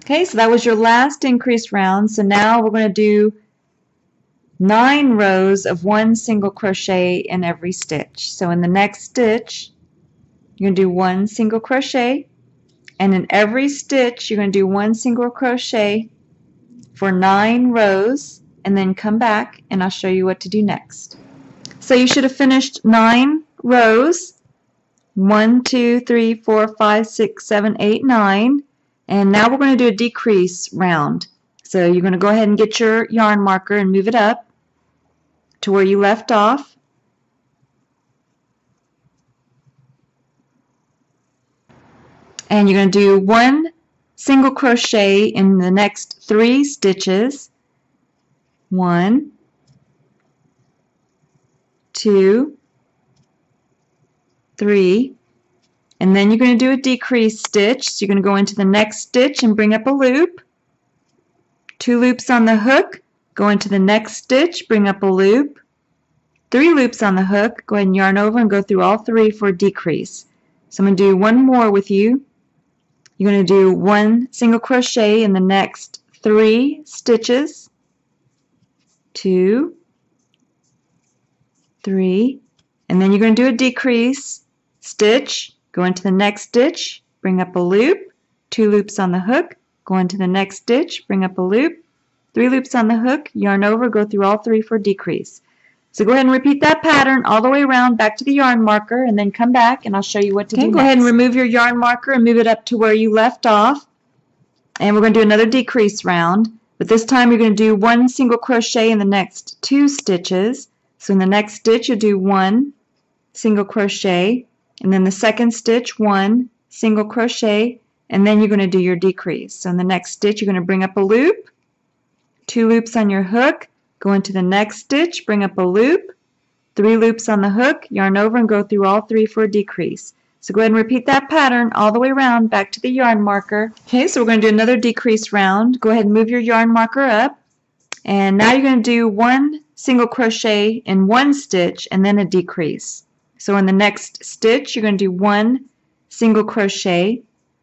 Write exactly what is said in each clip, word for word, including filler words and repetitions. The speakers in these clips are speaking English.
Okay, so that was your last increase round. So now we're going to do nine rows of one single crochet in every stitch. So in the next stitch, you're going to do one single crochet, and in every stitch you're going to do one single crochet for nine rows, and then come back and I'll show you what to do next. So you should have finished nine rows. One, two, three, four, five, six, seven, eight, nine. And now we're going to do a decrease round. So you're going to go ahead and get your yarn marker and move it up to where you left off. And you're going to do one single crochet in the next three stitches. One, two, three, and then you're going to do a decrease stitch. So you're going to go into the next stitch and bring up a loop, two loops on the hook, go into the next stitch, bring up a loop, three loops on the hook, go ahead and yarn over and go through all three for a decrease. So I'm going to do one more with you. You're going to do one single crochet in the next three stitches, two, three, and then you're going to do a decrease stitch, go into the next stitch, bring up a loop, two loops on the hook, go into the next stitch, bring up a loop, three loops on the hook, yarn over, go through all three for a decrease. So go ahead and repeat that pattern all the way around back to the yarn marker, and then come back and I'll show you what to okay, do go next. Ahead and remove your yarn marker and move it up to where you left off, and we're going to do another decrease round, but this time you're going to do one single crochet in the next two stitches. So in the next stitch you'll do one single crochet, and then the second stitch one single crochet, and then you're going to do your decrease. So in the next stitch you're going to bring up a loop, two loops on your hook, go into the next stitch, bring up a loop, three loops on the hook, yarn over and go through all three for a decrease. So go ahead and repeat that pattern all the way around back to the yarn marker. Okay, so we're going to do another decrease round. Go ahead and move your yarn marker up, and now you're going to do one single crochet in one stitch and then a decrease. So in the next stitch you're going to do one single crochet,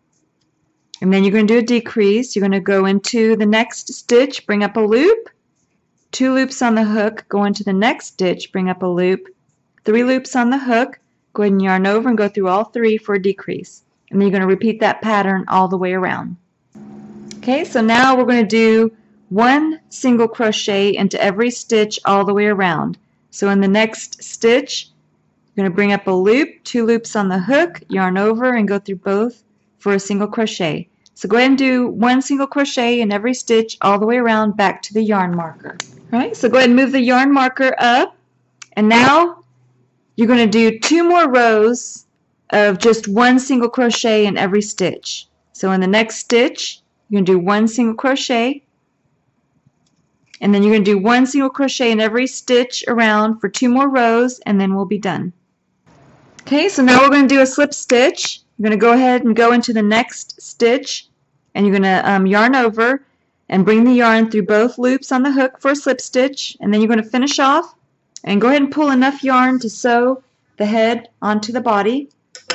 and then you're going to do a decrease. You're going to go into the next stitch, bring up a loop, two loops on the hook, go into the next stitch, bring up a loop, three loops on the hook, go ahead and yarn over and go through all three for a decrease. And then you're going to repeat that pattern all the way around. Okay, so now we're going to do one single crochet into every stitch all the way around. So in the next stitch, you're going to bring up a loop, two loops on the hook, yarn over and go through both for a single crochet. So go ahead and do one single crochet in every stitch all the way around back to the yarn marker. All right, so go ahead and move the yarn marker up, and now you're going to do two more rows of just one single crochet in every stitch. So in the next stitch you're going to do one single crochet, and then you're going to do one single crochet in every stitch around for two more rows, and then we'll be done. Okay, so now we're going to do a slip stitch. You're going to go ahead and go into the next stitch, and you're going to um, yarn over and bring the yarn through both loops on the hook for a slip stitch, and then you're going to finish off and go ahead and pull enough yarn to sew the head onto the body.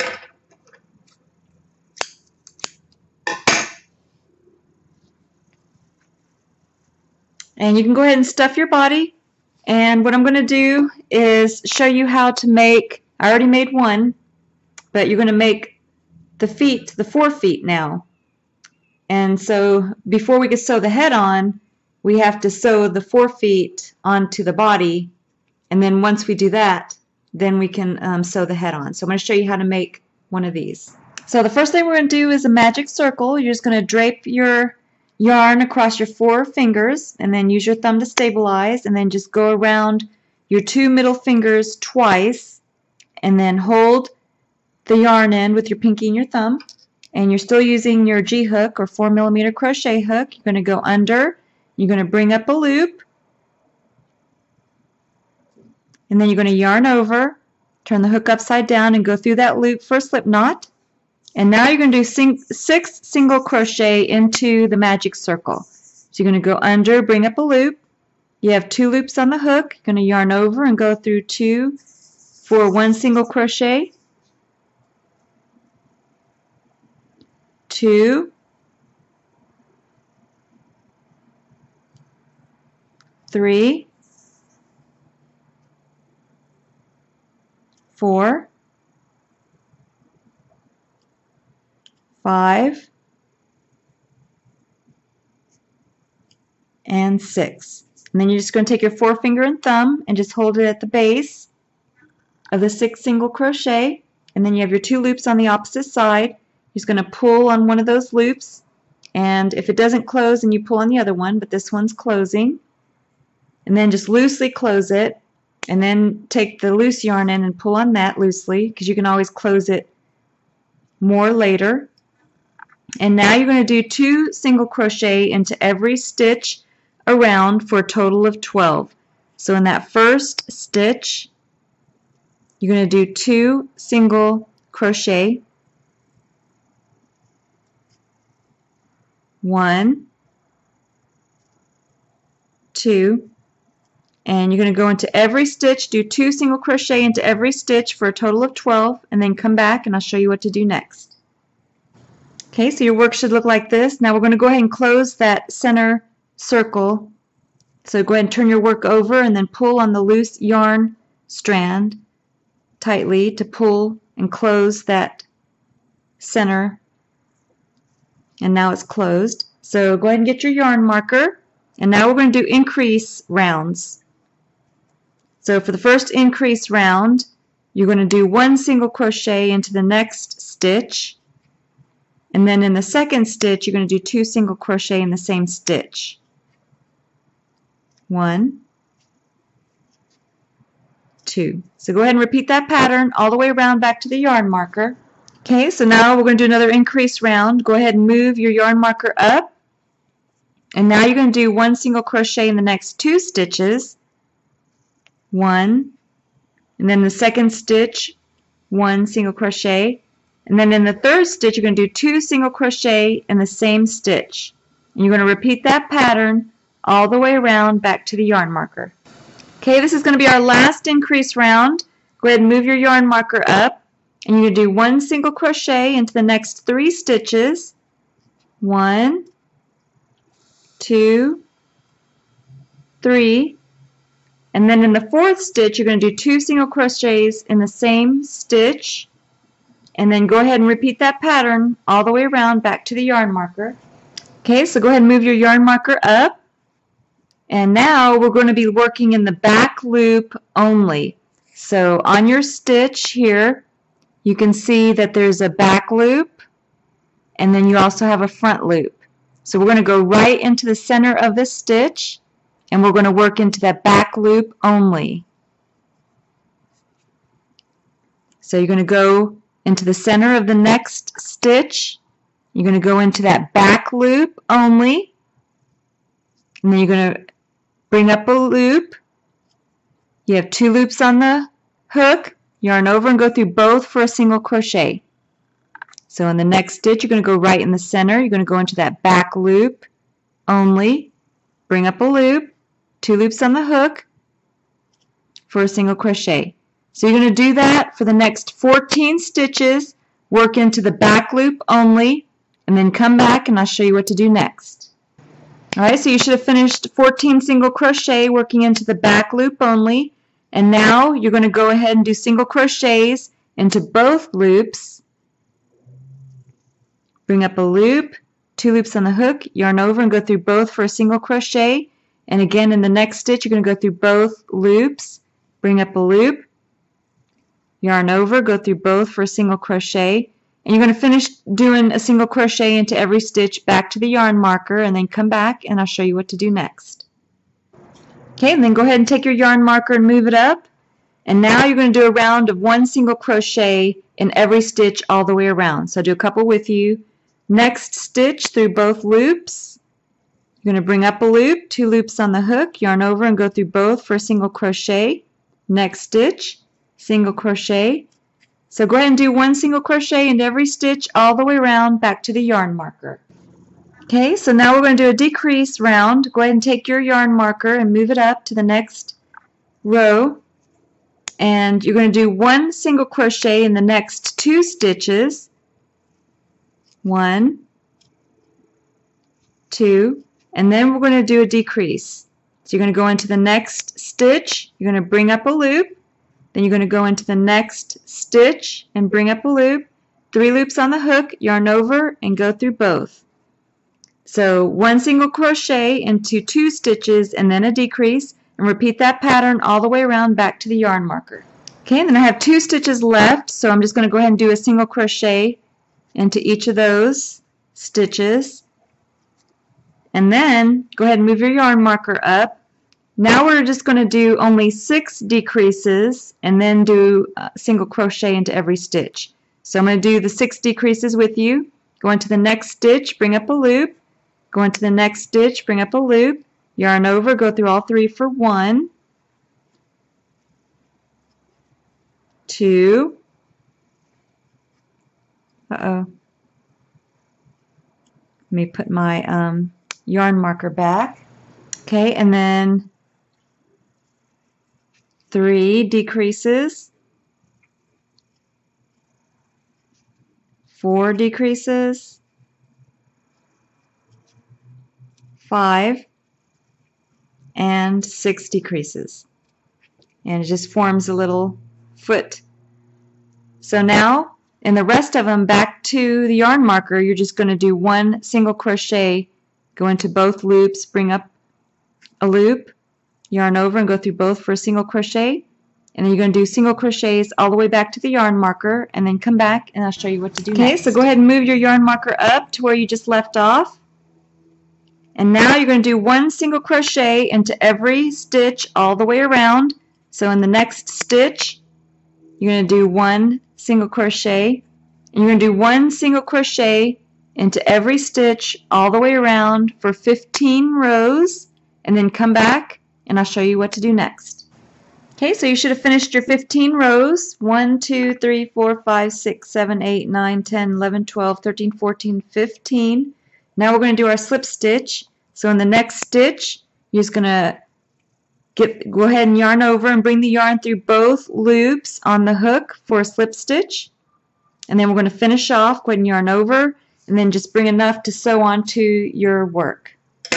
And you can go ahead and stuff your body, and what I'm going to do is show you how to make, I already made one, but you're going to make the feet, the forefeet now. And so before we can sew the head on, we have to sew the forefeet onto the body, and then once we do that, then we can um, sew the head on. So I'm going to show you how to make one of these. So the first thing we're going to do is a magic circle. You're just going to drape your yarn across your four fingers, and then use your thumb to stabilize, and then just go around your two middle fingers twice, and then hold the yarn end with your pinky and your thumb, and you're still using your G hook or four millimeter crochet hook. You're going to go under, you're going to bring up a loop, and then you're going to yarn over, turn the hook upside down and go through that loop for a slip knot. And now you're going to do sing six single crochet into the magic circle. So you're going to go under, bring up a loop, you have two loops on the hook, you're going to yarn over and go through two for one single crochet, two, three, four, five, and six. And then you're just going to take your forefinger and thumb and just hold it at the base of the sixth single crochet, and then you have your two loops on the opposite side. You're just going to pull on one of those loops, and if it doesn't close, then you pull on the other one, but this one's closing. And then just loosely close it, and then take the loose yarn in and pull on that loosely, because you can always close it more later. And now you're going to do two single crochet into every stitch around for a total of twelve. So in that first stitch, you're going to do two single crochet, one, two, and you're going to go into every stitch, do two single crochet into every stitch for a total of twelve, and then come back and I'll show you what to do next. Okay, so your work should look like this. Now we're going to go ahead and close that center circle. So go ahead and turn your work over and then pull on the loose yarn strand tightly to pull and close that center. And now it's closed. So go ahead and get your yarn marker. And now we're going to do increase rounds. So for the first increase round, you're going to do one single crochet into the next stitch. And then in the second stitch, you're going to do two single crochet in the same stitch. One, two. So go ahead and repeat that pattern all the way around back to the yarn marker. Okay, so now we're going to do another increase round. Go ahead and move your yarn marker up. And now you're going to do one single crochet in the next two stitches. One, and then the second stitch, one single crochet. And then in the third stitch, you're going to do two single crochet in the same stitch. And you're going to repeat that pattern all the way around back to the yarn marker. Okay, this is going to be our last increase round. Go ahead and move your yarn marker up, and you're going to do one single crochet into the next three stitches. One, two, three, and then in the fourth stitch, you're going to do two single crochets in the same stitch. And then go ahead and repeat that pattern all the way around back to the yarn marker. Okay, so go ahead and move your yarn marker up. And now we're going to be working in the back loop only. So on your stitch here, you can see that there's a back loop, and then you also have a front loop. So we're going to go right into the center of the stitch, and we're going to work into that back loop only. So you're going to go into the center of the next stitch. You're going to go into that back loop only, and then you're going to bring up a loop. You have two loops on the hook, yarn over and go through both for a single crochet. So in the next stitch, you're going to go right in the center. You're going to go into that back loop only, bring up a loop, two loops on the hook for a single crochet. So you're going to do that for the next fourteen stitches, work into the back loop only, and then come back and I'll show you what to do next. Alright, so you should have finished fourteen single crochet working into the back loop only, and now you're going to go ahead and do single crochets into both loops. Bring up a loop, two loops on the hook, yarn over and go through both for a single crochet, and again in the next stitch you're going to go through both loops, bring up a loop, yarn over, go through both for a single crochet, and you're going to finish doing a single crochet into every stitch back to the yarn marker, and then come back and I'll show you what to do next. Okay, and then go ahead and take your yarn marker and move it up, and now you're going to do a round of one single crochet in every stitch all the way around. So I'll do a couple with you. Next stitch through both loops, you're going to bring up a loop, two loops on the hook, yarn over and go through both for a single crochet. Next stitch, single crochet. So go ahead and do one single crochet into every stitch all the way around back to the yarn marker. Okay, so now we're going to do a decrease round. Go ahead and take your yarn marker and move it up to the next row, and you're going to do one single crochet in the next two stitches. One, two, and then we're going to do a decrease. So you're going to go into the next stitch, you're going to bring up a loop, then you're going to go into the next stitch and bring up a loop, three loops on the hook, yarn over, and go through both. So one single crochet into two stitches and then a decrease, and repeat that pattern all the way around back to the yarn marker. Okay, and then I have two stitches left, so I'm just going to go ahead and do a single crochet into each of those stitches. And then go ahead and move your yarn marker up. Now we're just going to do only six decreases and then do a single crochet into every stitch. So I'm going to do the six decreases with you. Go into the next stitch, bring up a loop. Go into the next stitch, bring up a loop. Yarn over, go through all three for one, two, uh-oh, let me put my um, yarn marker back, okay, and then three decreases, four decreases, five, and six decreases, and it just forms a little foot. So now in the rest of them back to the yarn marker, you're just going to do one single crochet, go into both loops, bring up a loop, yarn over and go through both for a single crochet, and then you're going to do single crochets all the way back to the yarn marker, and then come back and I'll show you what to do okay, next. Okay, so go ahead and move your yarn marker up to where you just left off. And now you're going to do one single crochet into every stitch all the way around. So in the next stitch, you're going to do one single crochet, and you're going to do one single crochet into every stitch all the way around for fifteen rows, and then come back and I'll show you what to do next. Okay, so you should have finished your fifteen rows. one, two, three, four, five, six, seven, eight, nine, ten, eleven, twelve, thirteen, fourteen, fifteen. Now we're going to do our slip stitch. So in the next stitch, you're just going to get, go ahead and yarn over and bring the yarn through both loops on the hook for a slip stitch. And then we're going to finish off, go ahead and yarn over, and then just bring enough to sew onto your work.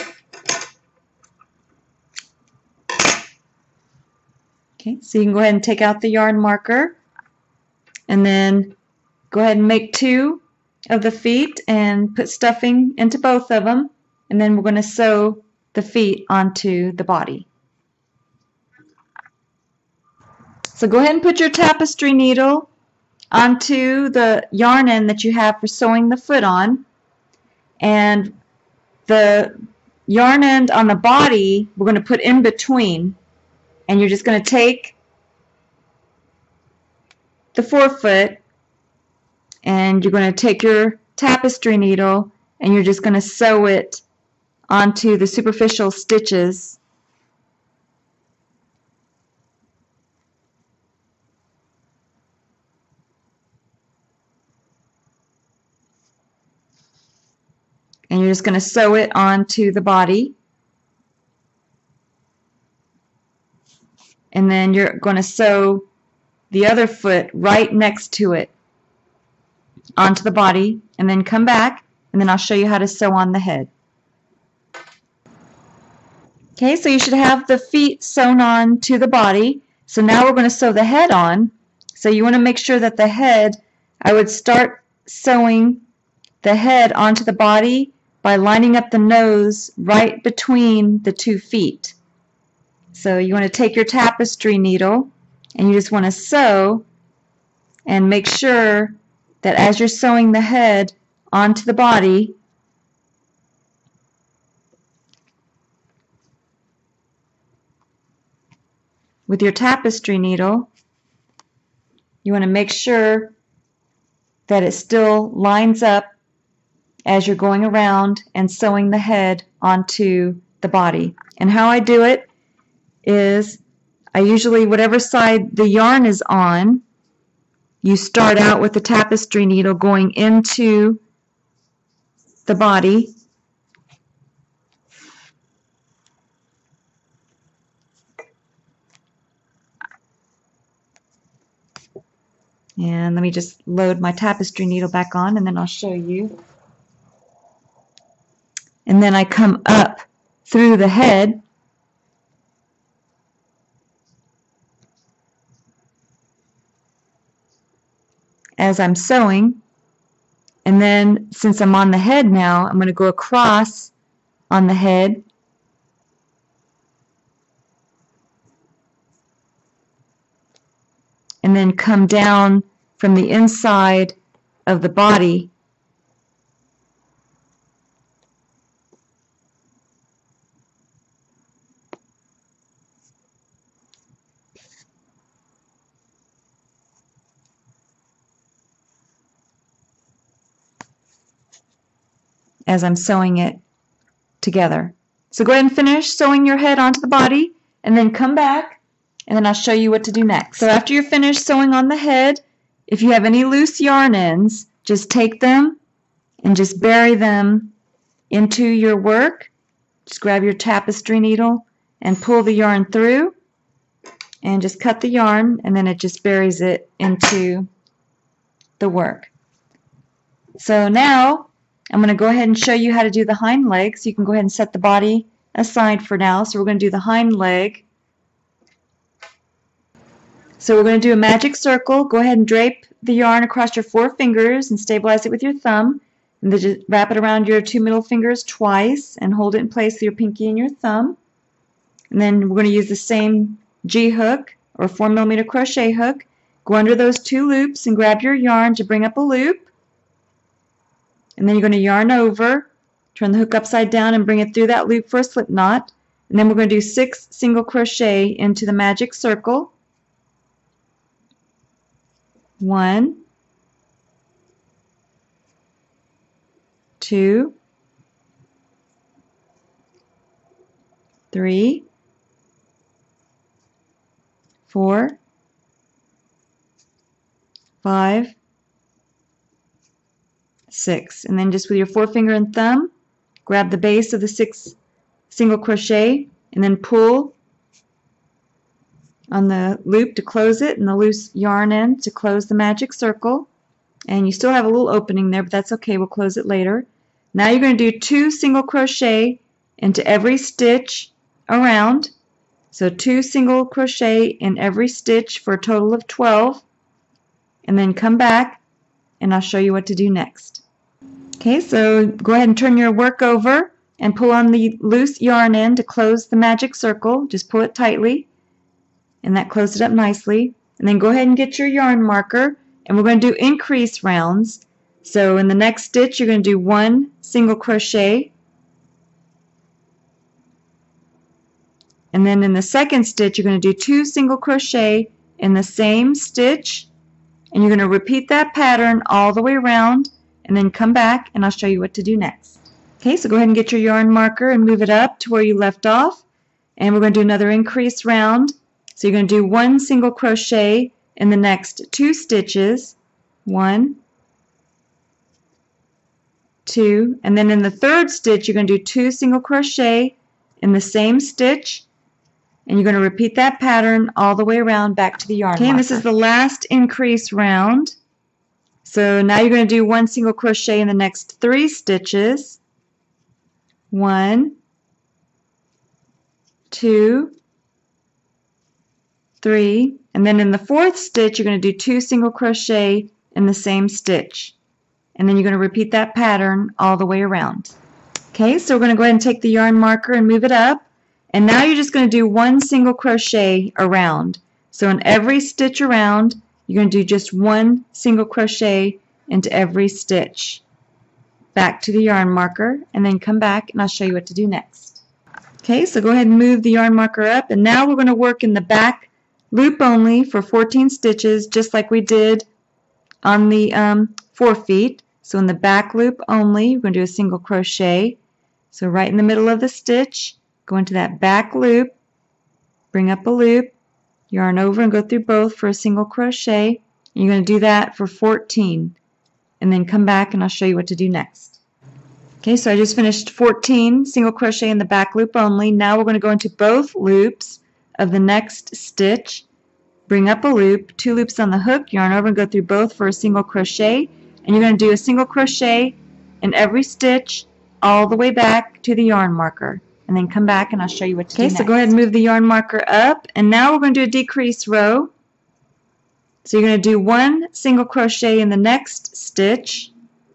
Okay, so you can go ahead and take out the yarn marker, and then go ahead and make two of the feet and put stuffing into both of them, and then we're going to sew the feet onto the body. So go ahead and put your tapestry needle onto the yarn end that you have for sewing the foot on, and the yarn end on the body we're going to put in between, and you're just going to take the forefoot and you're going to take your tapestry needle and you're just going to sew it onto the superficial stitches. And you're just going to sew it onto the body. And then you're going to sew the other foot right next to it onto the body, and then come back, and then I'll show you how to sew on the head. Okay, so you should have the feet sewn on to the body. So now we're going to sew the head on. So you want to make sure that the head, I would start sewing the head onto the body by lining up the nose right between the two feet. So you want to take your tapestry needle and you just want to sew and make sure that as you're sewing the head onto the body, with your tapestry needle, you want to make sure that it still lines up as you're going around and sewing the head onto the body. And how I do it is I usually, whatever side the yarn is on, you start out with the tapestry needle going into the body, and let me just load my tapestry needle back on and then I'll show you. And then I come up through the head as I'm sewing. And then since I'm on the head now, I'm going to go across on the head. And then come down from the inside of the body as I'm sewing it together. So go ahead and finish sewing your head onto the body and then come back and then I'll show you what to do next. So after you're finished sewing on the head, if you have any loose yarn ends, just take them and just bury them into your work. Just grab your tapestry needle and pull the yarn through and just cut the yarn, and then it just buries it into the work. So now I'm going to go ahead and show you how to do the hind leg. So you can go ahead and set the body aside for now. So we're going to do the hind leg. So we're going to do a magic circle. Go ahead and drape the yarn across your four fingers and stabilize it with your thumb. And then just wrap it around your two middle fingers twice and hold it in place with your pinky and your thumb. And then we're going to use the same G hook or four millimeter crochet hook. Go under those two loops and grab your yarn to bring up a loop. And then you're going to yarn over, turn the hook upside down and bring it through that loop for a slip knot. And then we're going to do six single crochet into the magic circle. One, two, three, four, five, six. And then just with your forefinger and thumb, grab the base of the six single crochet and then pull on the loop to close it and the loose yarn end to close the magic circle. And you still have a little opening there, but that's okay, we'll close it later. Now you're going to do two single crochet into every stitch around. So two single crochet in every stitch for a total of twelve. And then come back and I'll show you what to do next. Okay, so go ahead and turn your work over and pull on the loose yarn end to close the magic circle. Just pull it tightly. And that closed it up nicely. And then go ahead and get your yarn marker, and we're going to do increase rounds. So in the next stitch you're going to do one single crochet, and then in the second stitch you're going to do two single crochet in the same stitch, and you're going to repeat that pattern all the way around and then come back and I'll show you what to do next. Okay, so go ahead and get your yarn marker and move it up to where you left off, and we're going to do another increase round. So you're going to do one single crochet in the next two stitches, one, two, and then in the third stitch you're going to do two single crochet in the same stitch, and you're going to repeat that pattern all the way around back to the yarn marker. Okay, and this is the last increase round. So now you're going to do one single crochet in the next three stitches, one, two, three, and then in the fourth stitch you're going to do two single crochet in the same stitch, and then you're going to repeat that pattern all the way around. Okay, so we're going to go ahead and take the yarn marker and move it up, and now you're just going to do one single crochet around. So in every stitch around you're going to do just one single crochet into every stitch. Back to the yarn marker and then come back and I'll show you what to do next. Okay, so go ahead and move the yarn marker up, and now we're going to work in the back loop only for fourteen stitches, just like we did on the um, forefeet. So in the back loop only, you're going to do a single crochet. So right in the middle of the stitch, go into that back loop, bring up a loop, yarn over and go through both for a single crochet. And you're going to do that for fourteen, and then come back and I'll show you what to do next. Okay, so I just finished fourteen single crochet in the back loop only. Now we're going to go into both loops of the next stitch, bring up a loop, two loops on the hook, yarn over and go through both for a single crochet, and you're going to do a single crochet in every stitch all the way back to the yarn marker, and then come back and I'll show you what to do next. Okay, so go ahead and move the yarn marker up, and now we're going to do a decrease row. So you're going to do one single crochet in the next stitch,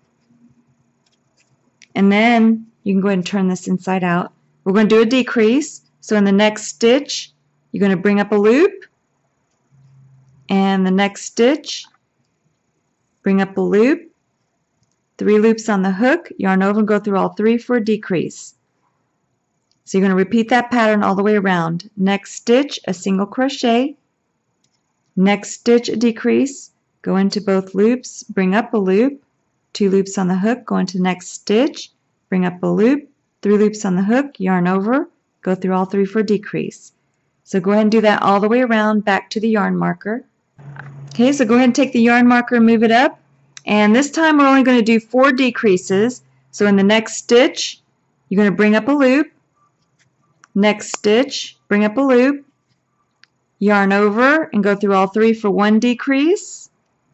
and then you can go ahead and turn this inside out. We're going to do a decrease. So in the next stitch, you're going to bring up a loop, and the next stitch, bring up a loop, three loops on the hook, yarn over and go through all three for a decrease. So you're going to repeat that pattern all the way around. Next stitch, a single crochet, next stitch, a decrease, go into both loops, bring up a loop, two loops on the hook, go into the next stitch, bring up a loop, three loops on the hook, yarn over, go through all three for a decrease. So go ahead and do that all the way around back to the yarn marker. Okay, so go ahead and take the yarn marker and move it up. And this time we're only going to do four decreases. So in the next stitch, you're going to bring up a loop, next stitch, bring up a loop, yarn over and go through all three for one decrease,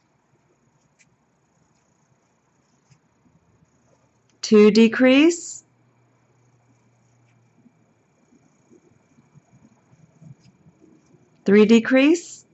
two decrease, three decrease,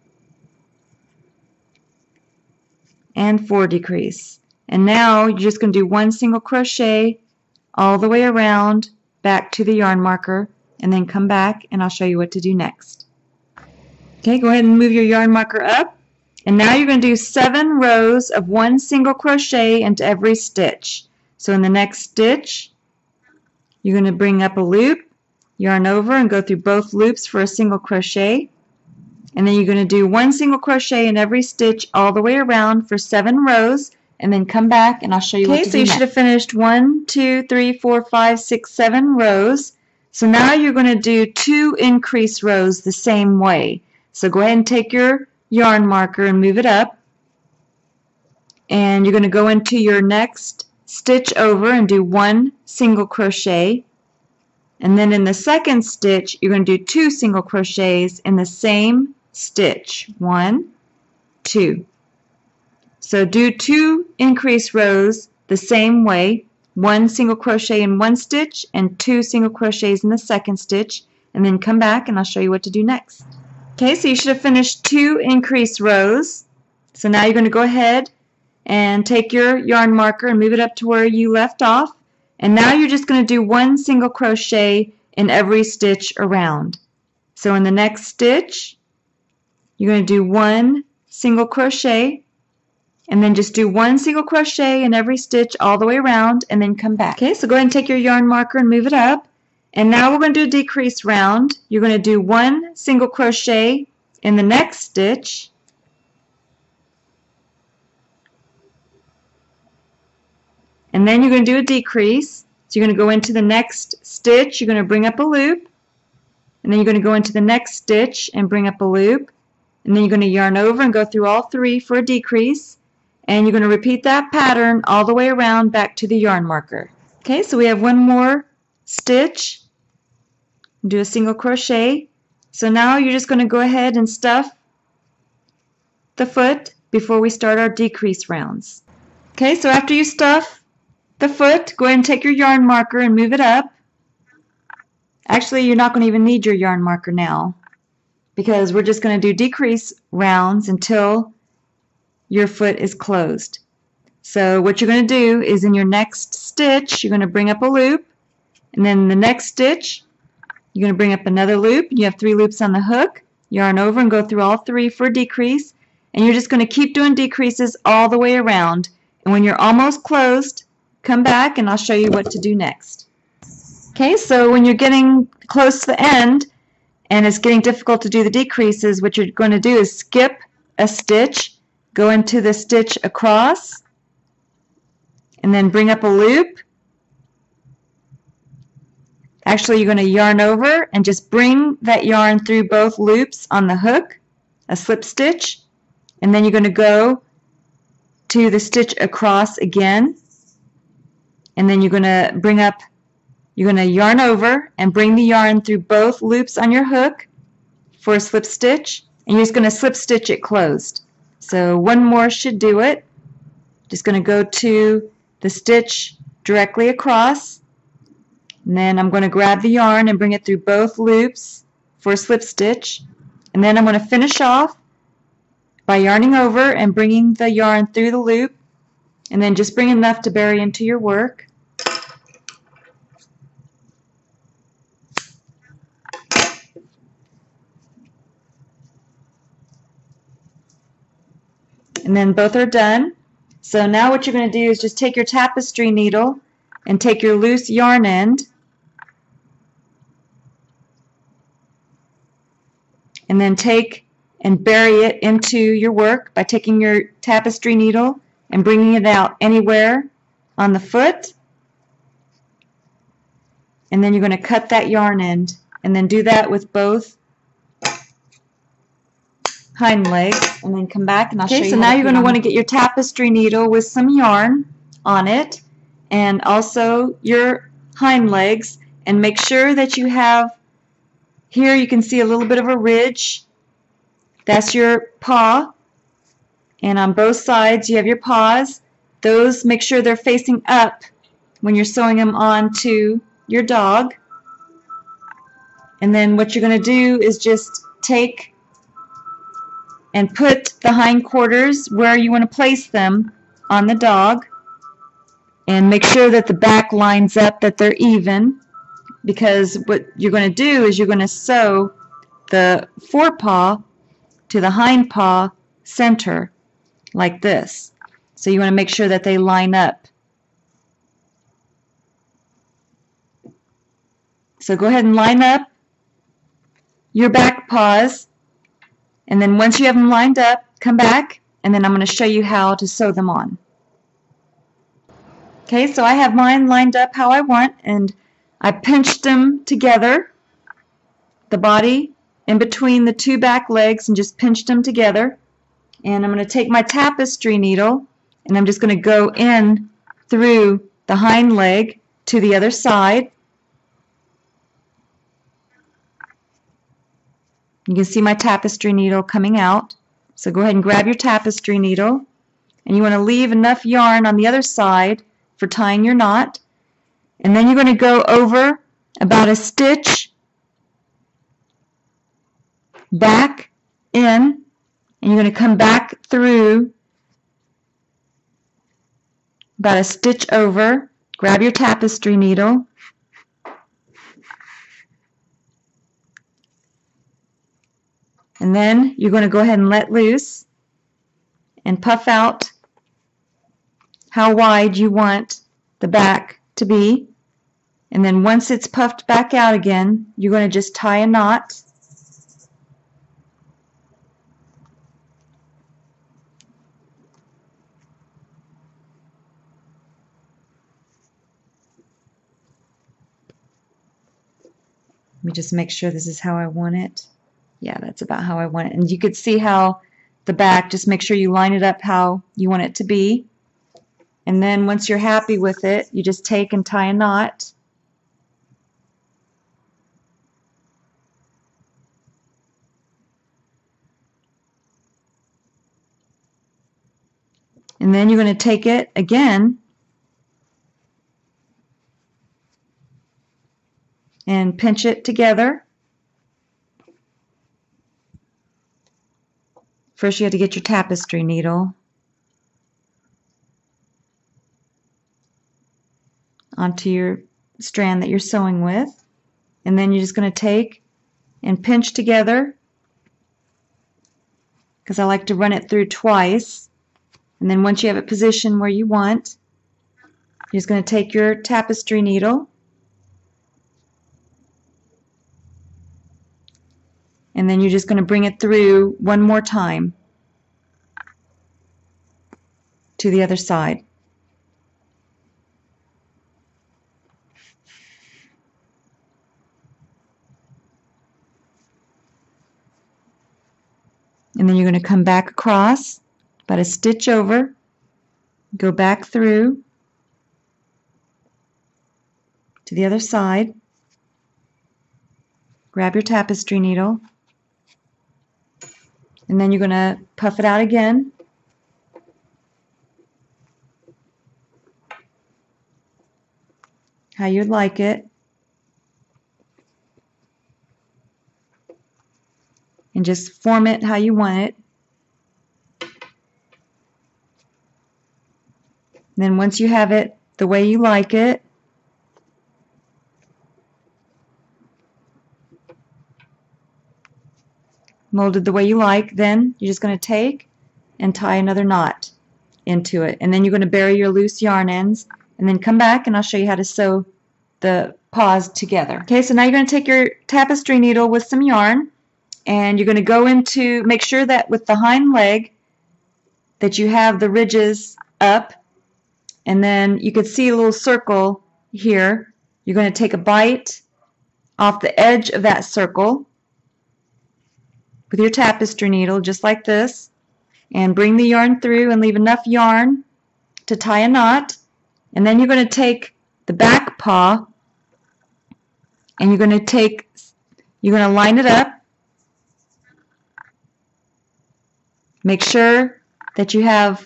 and four decrease. And now you're just going to do one single crochet all the way around back to the yarn marker, and then come back and I'll show you what to do next. Okay, go ahead and move your yarn marker up, and now you're going to do seven rows of one single crochet into every stitch. So in the next stitch, you're going to bring up a loop, yarn over and go through both loops for a single crochet, and then you're going to do one single crochet in every stitch all the way around for seven rows, and then come back and I'll show you what to do next. Okay, so you should have finished one, two, three, four, five, six, seven rows. So now you're going to do two increase rows the same way. So go ahead and take your yarn marker and move it up, and you're going to go into your next stitch over and do one single crochet, and then in the second stitch you're going to do two single crochets in the same stitch, one, two. So do two increase rows the same way, one single crochet in one stitch and two single crochets in the second stitch, and then come back and I'll show you what to do next. Okay, so you should have finished two increase rows. So now you're going to go ahead and take your yarn marker and move it up to where you left off, and now you're just going to do one single crochet in every stitch around. So in the next stitch, you're going to do one single crochet, and then just do one single crochet in every stitch all the way around, and then come back. Okay, so go ahead and take your yarn marker and move it up, and now we're going to do a decrease round. You're going to do one single crochet in the next stitch, and then you're going to do a decrease. So you're going to go into the next stitch, you're going to bring up a loop, and then you're going to go into the next stitch and bring up a loop, and then you're going to yarn over and go through all three for a decrease, and you're going to repeat that pattern all the way around back to the yarn marker. Okay, so we have one more stitch, do a single crochet. So now you're just going to go ahead and stuff the foot before we start our decrease rounds. Okay, so after you stuff the foot, go ahead and take your yarn marker and move it up. Actually, you're not going to even need your yarn marker now, because we're just going to do decrease rounds until your foot is closed. So what you're going to do is in your next stitch, you're going to bring up a loop, and then in the next stitch, you're going to bring up another loop. You have three loops on the hook, yarn over and go through all three for a decrease, and you're just going to keep doing decreases all the way around. And when you're almost closed, come back and I'll show you what to do next. Okay, so when you're getting close to the end and it's getting difficult to do the decreases, what you're going to do is skip a stitch, go into the stitch across, and then bring up a loop. Actually, you're going to yarn over and just bring that yarn through both loops on the hook, a slip stitch, and then you're going to go to the stitch across again, and then you're going to bring up, you're going to yarn over and bring the yarn through both loops on your hook for a slip stitch, and you're just going to slip stitch it closed. So one more should do it. Just going to go to the stitch directly across, and then I'm going to grab the yarn and bring it through both loops for a slip stitch, and then I'm going to finish off by yarning over and bringing the yarn through the loop, and then just bring enough to bury into your work. And then both are done. So now what you're going to do is just take your tapestry needle and take your loose yarn end and then take and bury it into your work by taking your tapestry needle and bringing it out anywhere on the foot. And then you're going to cut that yarn end, and then do that with both hind legs, and then come back and I'll show you. Okay, so now you're going to want to get your tapestry needle with some yarn on it and also your hind legs, and make sure that you have, here you can see a little bit of a ridge. That's your paw, and on both sides you have your paws. Those, make sure they're facing up when you're sewing them onto your dog. And then what you're going to do is just take and put the hindquarters where you want to place them on the dog, and make sure that the back lines up, that they're even, because what you're going to do is you're going to sew the forepaw to the hind paw center like this. So you want to make sure that they line up. So go ahead and line up your back paws, and then once you have them lined up, come back, and then I'm going to show you how to sew them on. Okay, so I have mine lined up how I want, and I pinched them together, the body in between the two back legs, and just pinched them together. And I'm going to take my tapestry needle, and I'm just going to go in through the hind leg to the other side. You can see my tapestry needle coming out. So go ahead and grab your tapestry needle, and you want to leave enough yarn on the other side for tying your knot. And then you're going to go over about a stitch back in, and you're going to come back through about a stitch over. Grab your tapestry needle, and then you're going to go ahead and let loose and puff out how wide you want the back to be. And then once it's puffed back out again, you're going to just tie a knot. Let me just make sure this is how I want it. Yeah, that's about how I want it. And you could see how the back, just make sure you line it up how you want it to be. And then once you're happy with it, you just take and tie a knot. And then you're going to take it again and pinch it together. First you have to get your tapestry needle onto your strand that you're sewing with, and then you're just going to take and pinch together, because I like to run it through twice. And then once you have it positioned where you want, you're just going to take your tapestry needle and then you're just going to bring it through one more time to the other side. And then you're going to come back across about a stitch over, go back through to the other side, grab your tapestry needle, and then you're going to puff it out again. How you'd like it. And just form it how you want it. And then once you have it the way you like it, molded the way you like, then you're just going to take and tie another knot into it. And then you're going to bury your loose yarn ends and then come back and I'll show you how to sew the paws together. Okay, so now you're going to take your tapestry needle with some yarn and you're going to go into, make sure that with the hind leg that you have the ridges up, and then you can see a little circle here. You're going to take a bite off the edge of that circle with your tapestry needle, just like this, and bring the yarn through and leave enough yarn to tie a knot. And then you're going to take the back paw and you're going to take, you're going to line it up. Make sure that you have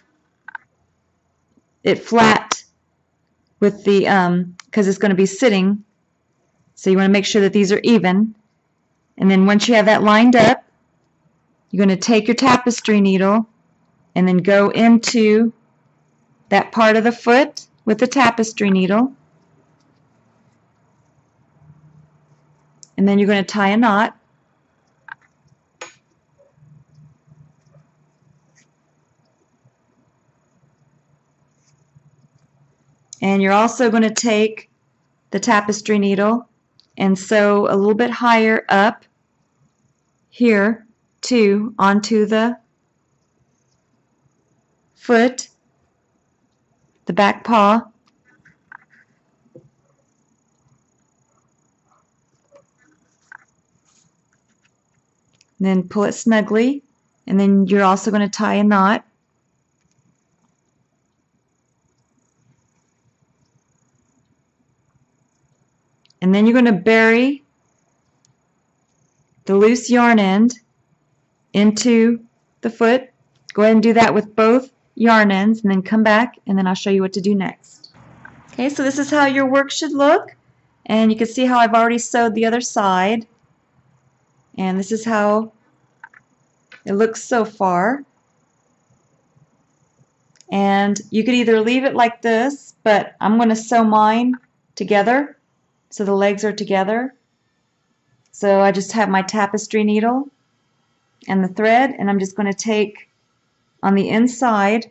it flat with the, um, because it's going to be sitting, so you want to make sure that these are even. And then once you have that lined up, you're going to take your tapestry needle and then go into that part of the foot with the tapestry needle. And then you're going to tie a knot. And you're also going to take the tapestry needle and sew a little bit higher up here too onto the foot, the back paw. And then pull it snugly, and then you're also going to tie a knot. And then you're going to bury the loose yarn end into the foot. Go ahead and do that with both yarn ends and then come back and then I'll show you what to do next. Okay, so this is how your work should look, and you can see how I've already sewed the other side, and this is how it looks so far. And you could either leave it like this, but I'm going to sew mine together so the legs are together. So I just have my tapestry needle and the thread, and I'm just going to take on the inside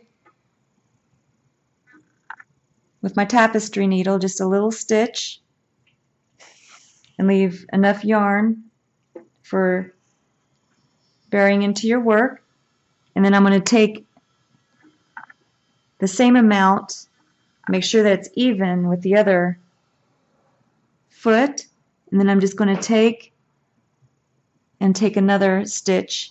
with my tapestry needle just a little stitch and leave enough yarn for burying into your work. And then I'm going to take the same amount, make sure that it's even with the other foot, and then I'm just going to take and take another stitch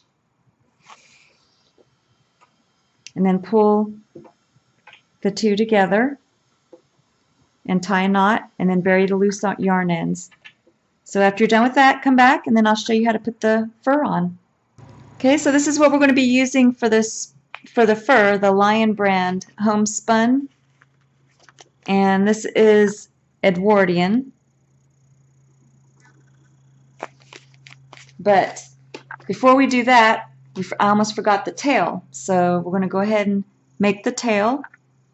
and then pull the two together and tie a knot and then bury the loose yarn ends. So after you're done with that, come back and then I'll show you how to put the fur on. Okay, so this is what we're going to be using for this, for the fur, the Lion brand homespun, and this is Edwardian. But before we do that, I almost forgot the tail, so we're going to go ahead and make the tail.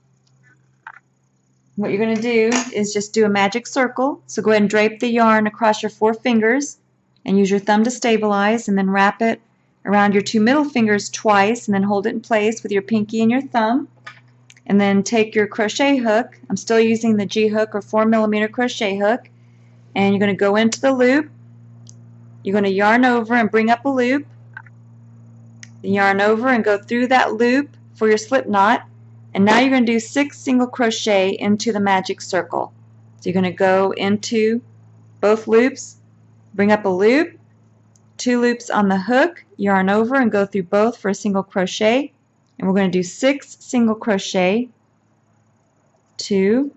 What you're going to do is just do a magic circle. So go ahead and drape the yarn across your four fingers and use your thumb to stabilize, and then wrap it around your two middle fingers twice and then hold it in place with your pinky and your thumb. And then take your crochet hook. I'm still using the G hook or four millimeter crochet hook, and you're going to go into the loop. You're going to yarn over and bring up a loop. Yarn over and go through that loop for your slip knot. And now you're going to do six single crochet into the magic circle. So you're going to go into both loops, bring up a loop, two loops on the hook, yarn over and go through both for a single crochet. And we're going to do six single crochet, two,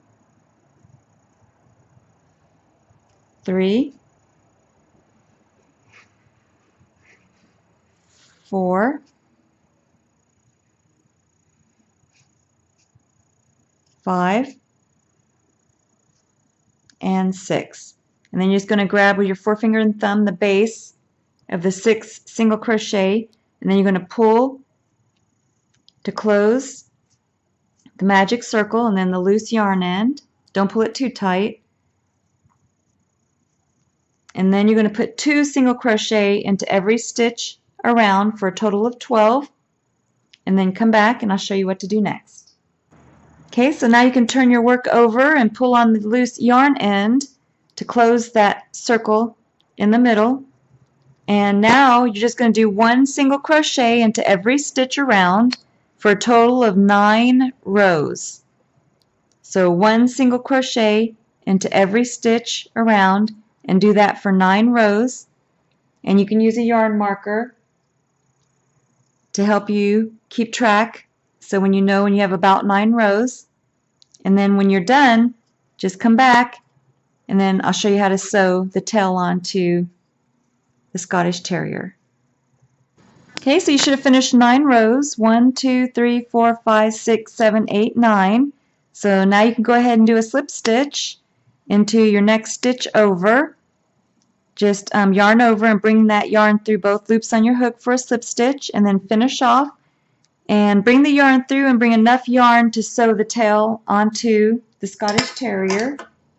three, four, five, and six. And then you're just going to grab with your forefinger and thumb the base of the six single crochet, and then you're going to pull to close the magic circle and then the loose yarn end. Don't pull it too tight. And then you're going to put two single crochet into every stitch around for a total of twelve. And then come back and I'll show you what to do next. Okay, so now you can turn your work over and pull on the loose yarn end to close that circle in the middle. And now you're just going to do one single crochet into every stitch around for a total of nine rows. So one single crochet into every stitch around and do that for nine rows. And you can use a yarn marker to help you keep track, so when you know when you have about nine rows. And then when you're done, just come back and then I'll show you how to sew the tail onto the Scottish Terrier. Okay, so you should have finished nine rows. One, two, three, four, five, six, seven, eight, nine. So now you can go ahead and do a slip stitch into your next stitch over. Just um, yarn over and bring that yarn through both loops on your hook for a slip stitch, and then finish off and bring the yarn through and bring enough yarn to sew the tail onto the Scottish Terrier.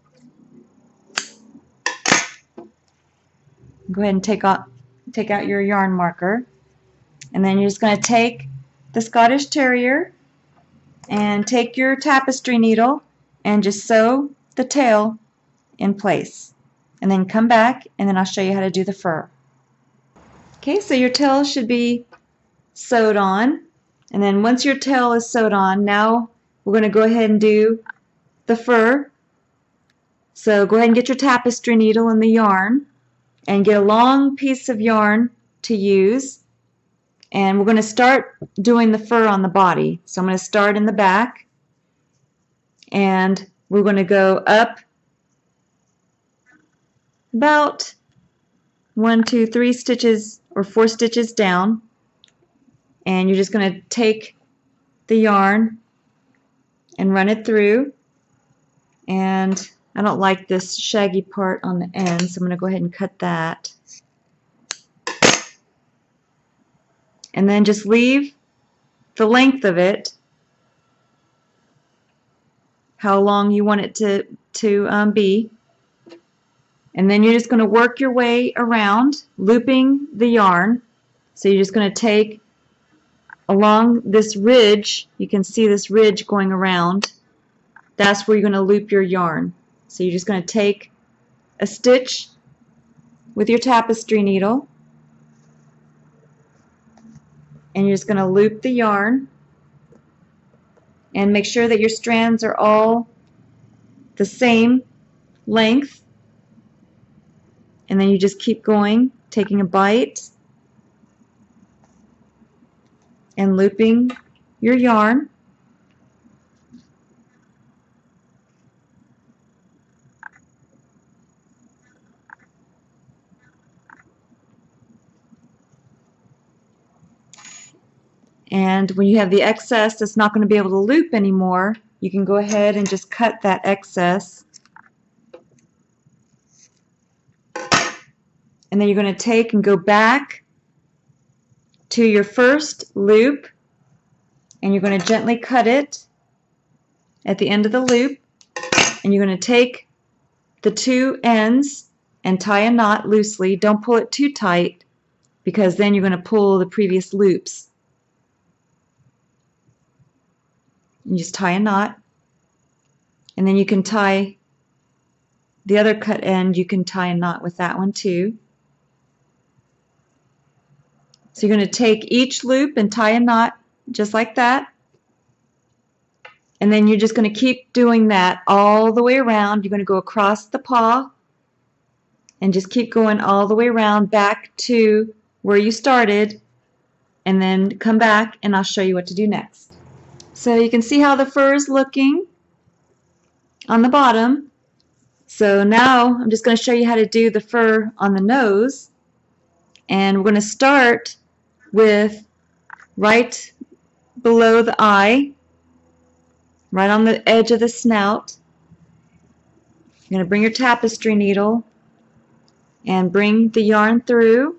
Go ahead and take out, take out your yarn marker, and then you're just going to take the Scottish Terrier and take your tapestry needle and just sew the tail in place. And then come back and then I'll show you how to do the fur. Okay, so your tail should be sewed on. And then once your tail is sewed on, now we're going to go ahead and do the fur. So go ahead and get your tapestry needle and the yarn and get a long piece of yarn to use. And we're going to start doing the fur on the body. So I'm going to start in the back and we're going to go up about one, two, three stitches or four stitches down, and you're just going to take the yarn and run it through. And I don't like this shaggy part on the end, so I'm going to go ahead and cut that. And then just leave the length of it, how long you want it to, to um, be. And then you're just going to work your way around, looping the yarn. So you're just going to take along this ridge, you can see this ridge going around, that's where you're going to loop your yarn. So you're just going to take a stitch with your tapestry needle, and you're just going to loop the yarn, and make sure that your strands are all the same length. And then you just keep going, taking a bite and looping your yarn. And when you have the excess that's not going to be able to loop anymore, you can go ahead and just cut that excess. And then you're going to take and go back to your first loop, and you're going to gently cut it at the end of the loop, and you're going to take the two ends and tie a knot loosely. Don't pull it too tight, because then you're going to pull the previous loops. You just tie a knot, and then you can tie the other cut end, you can tie a knot with that one too. So you're going to take each loop and tie a knot just like that. And then you're just going to keep doing that all the way around. You're going to go across the paw and just keep going all the way around back to where you started, and then come back and I'll show you what to do next. So you can see how the fur is looking on the bottom. So now I'm just going to show you how to do the fur on the nose. And we're going to start with right below the eye, right on the edge of the snout. You're going to bring your tapestry needle and bring the yarn through.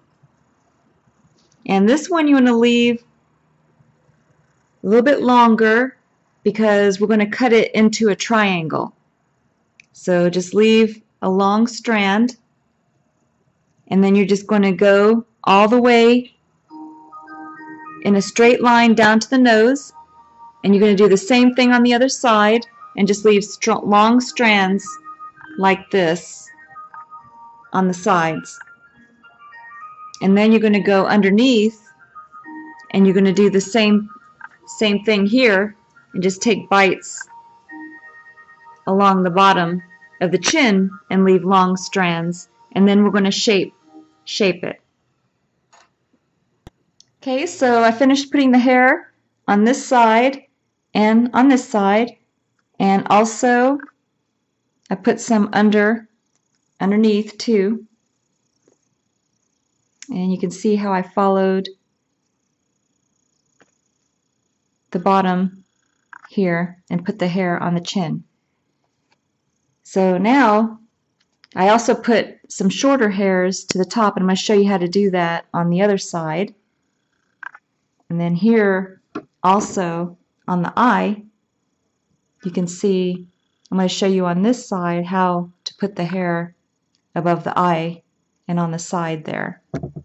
And this one you want to leave a little bit longer because we're going to cut it into a triangle. So just leave a long strand, and then you're just going to go all the way in a straight line down to the nose, and you're going to do the same thing on the other side and just leave long strands like this on the sides. And then you're going to go underneath and you're going to do the same same thing here and just take bites along the bottom of the chin and leave long strands, and then we're going to shape shape it. Okay, so I finished putting the hair on this side and on this side, and also I put some under underneath too, and you can see how I followed the bottom here and put the hair on the chin. So now I also put some shorter hairs to the top, and I'm going to show you how to do that on the other side. And then here also on the eye, you can see I'm going to show you on this side how to put the hair above the eye and on the side there.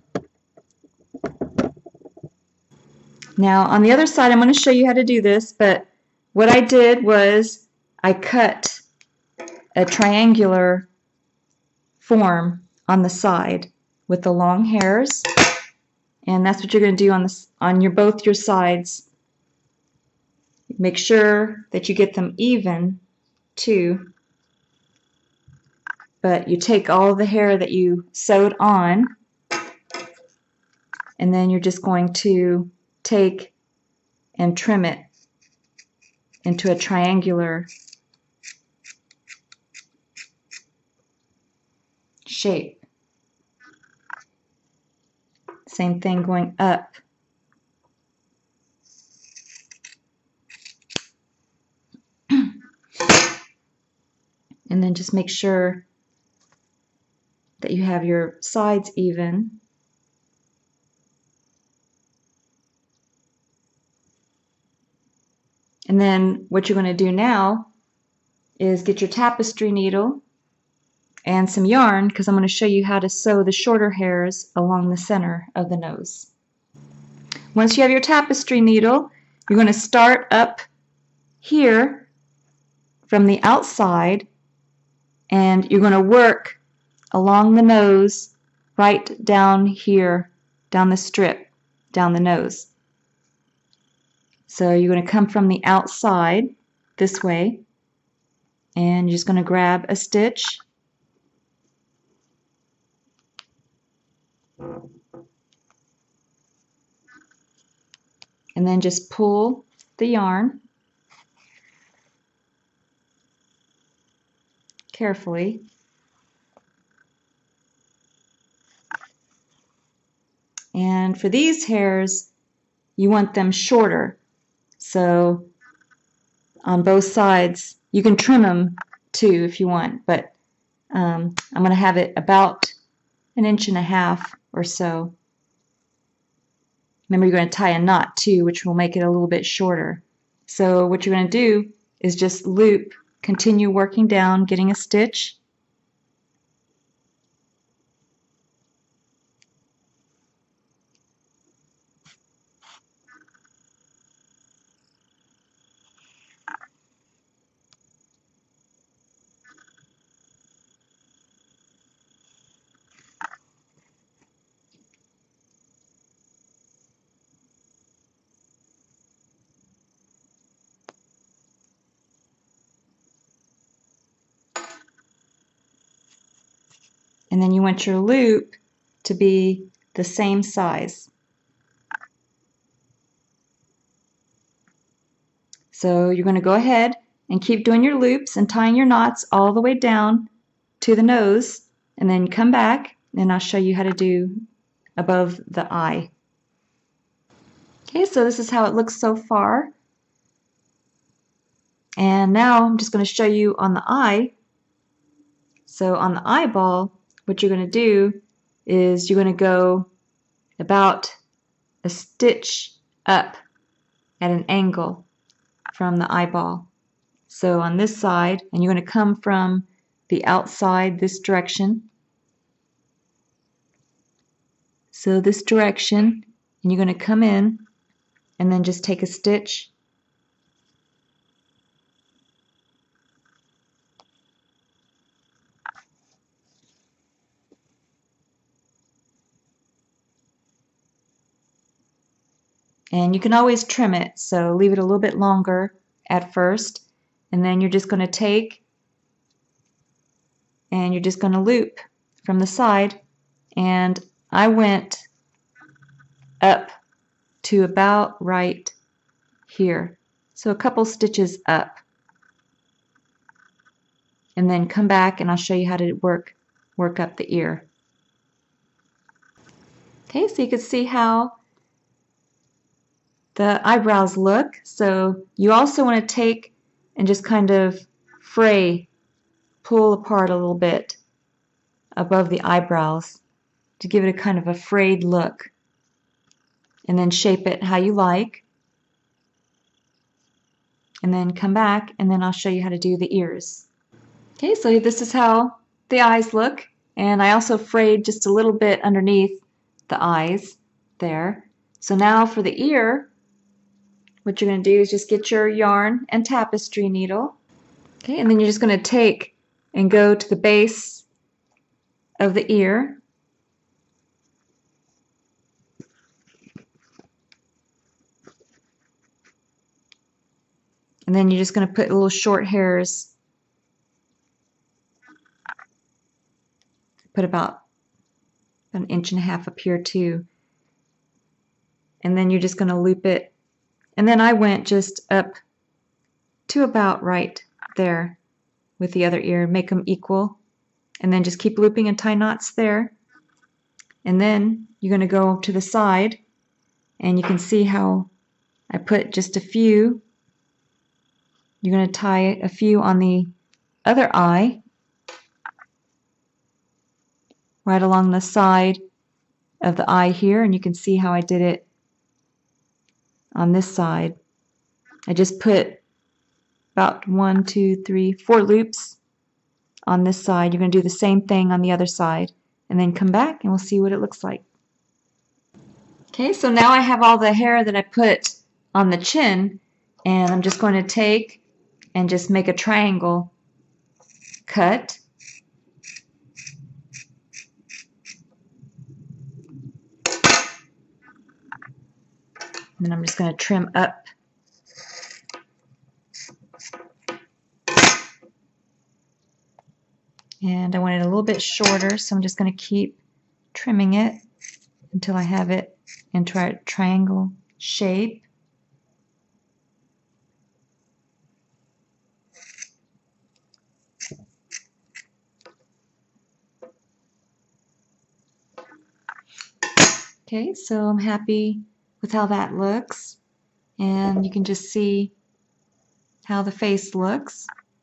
Now on the other side I'm going to show you how to do this, but what I did was I cut a triangular form on the side with the long hairs, and that's what you're going to do on this on your both your sides. Make sure that you get them even too, but you take all the hair that you sewed on, and then you're just going to take and trim it into a triangular shape. Same thing going up. And then just make sure that you have your sides even. And then what you're going to do now is get your tapestry needle and some yarn, because I'm going to show you how to sew the shorter hairs along the center of the nose. Once you have your tapestry needle, you're going to start up here from the outside, and you're going to work along the nose right down here, down the strip, down the nose. So you're going to come from the outside this way, and you're just going to grab a stitch, and then just pull the yarn carefully. And for these hairs, you want them shorter. So on both sides, you can trim them too if you want, but um, I'm going to have it about an inch and a half or so. Remember, you're going to tie a knot too, which will make it a little bit shorter. So what you're going to do is just loop, continue working down, getting a stitch, and then you want your loop to be the same size. So you're going to go ahead and keep doing your loops and tying your knots all the way down to the nose, and then come back and I'll show you how to do above the eye. Okay, so this is how it looks so far. And now I'm just going to show you on the eye. So on the eyeball, what you're going to do is you're going to go about a stitch up at an angle from the eyeball. So on this side, and you're going to come from the outside this direction. So this direction, and you're going to come in and then just take a stitch. And you can always trim it, so leave it a little bit longer at first, and then you're just going to take and you're just going to loop from the side, and I went up to about right here, so a couple stitches up, and then come back and I'll show you how to work work up the ear. Okay, so you can see how the eyebrows look. So you also want to take and just kind of fray, pull apart a little bit above the eyebrows to give it a kind of a frayed look, and then shape it how you like, and then come back and then I'll show you how to do the ears. Okay, so this is how the eyes look, and I also frayed just a little bit underneath the eyes there. So now for the ear, what you're going to do is just get your yarn and tapestry needle. Okay, and then you're just going to take and go to the base of the ear. And then you're just going to put little short hairs. Put about an inch and a half up here too. And then you're just going to loop it. And then I went just up to about right there with the other ear, make them equal, and then just keep looping and tie knots there. And then you're going to go to the side, and you can see how I put just a few. You're going to tie a few on the other eye, right along the side of the eye here, and you can see how I did it on this side. I just put about one, two, three, four loops on this side. You're going to do the same thing on the other side, and then come back and we'll see what it looks like. Okay, so now I have all the hair that I put on the chin, and I'm just going to take and just make a triangle cut. And then I'm just going to trim up. And I want it a little bit shorter, so I'm just going to keep trimming it until I have it into a triangle shape. Okay, so I'm happy with how that looks, and you can just see how the face looks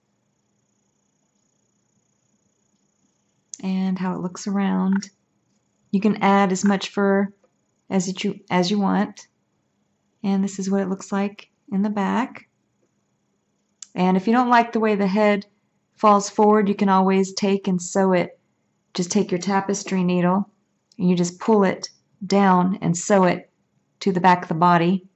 and how it looks around. You can add as much fur as you as you want, and this is what it looks like in the back. And if you don't like the way the head falls forward, you can always take and sew it. Just take your tapestry needle and you just pull it down and sew it to the back of the body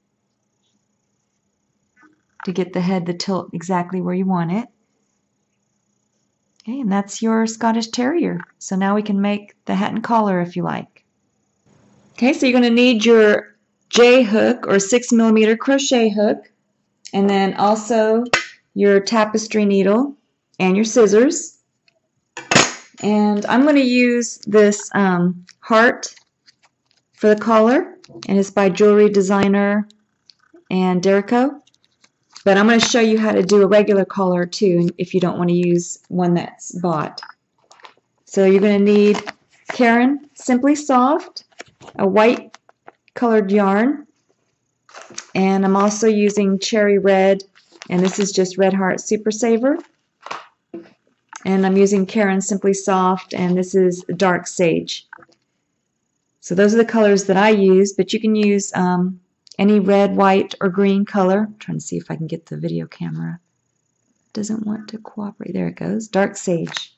to get the head to tilt exactly where you want it. Okay, and that's your Scottish Terrier. So now we can make the hat and collar if you like. Okay, so you're going to need your J hook or six millimeter crochet hook, and then also your tapestry needle and your scissors. And I'm going to use this um, heart for the collar, and it's by Jewelry Designer and Derico. But I'm going to show you how to do a regular collar too, if you don't want to use one that's bought. So you're going to need Caron Simply Soft, a white colored yarn, and I'm also using Cherry Red, and this is just Red Heart Super Saver. And I'm using Caron Simply Soft, and this is Dark Sage. So those are the colors that I use, but you can use um, any red, white, or green color. I'm trying to see if I can get the video camera. Doesn't want to cooperate. There it goes. Dark sage.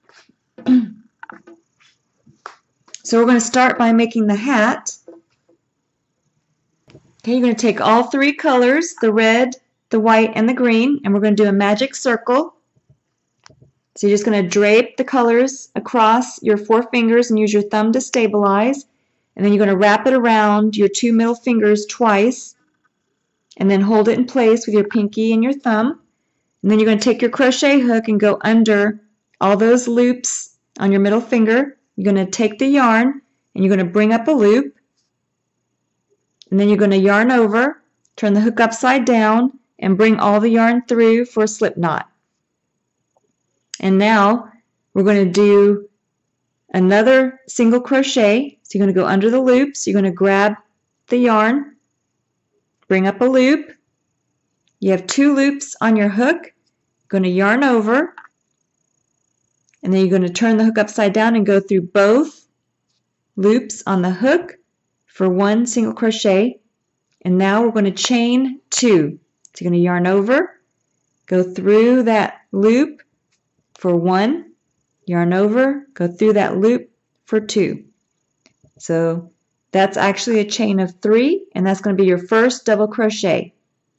So we're going to start by making the hat. Okay, you're going to take all three colors, the red, the white, and the green, and we're going to do a magic circle. So you're just going to drape the colors across your four fingers and use your thumb to stabilize. And then you're going to wrap it around your two middle fingers twice, and then hold it in place with your pinky and your thumb. And then you're going to take your crochet hook and go under all those loops on your middle finger. You're going to take the yarn and you're going to bring up a loop. And then you're going to yarn over, turn the hook upside down, and bring all the yarn through for a slip knot. And now we're going to do another single crochet. So you're going to go under the loops. You're going to grab the yarn, bring up a loop. You have two loops on your hook. You're going to yarn over, and then you're going to turn the hook upside down and go through both loops on the hook for one single crochet. And now we're going to chain two. So you're going to yarn over, go through that loop for one, yarn over, go through that loop for two. So that's actually a chain of three, and that's going to be your first double crochet.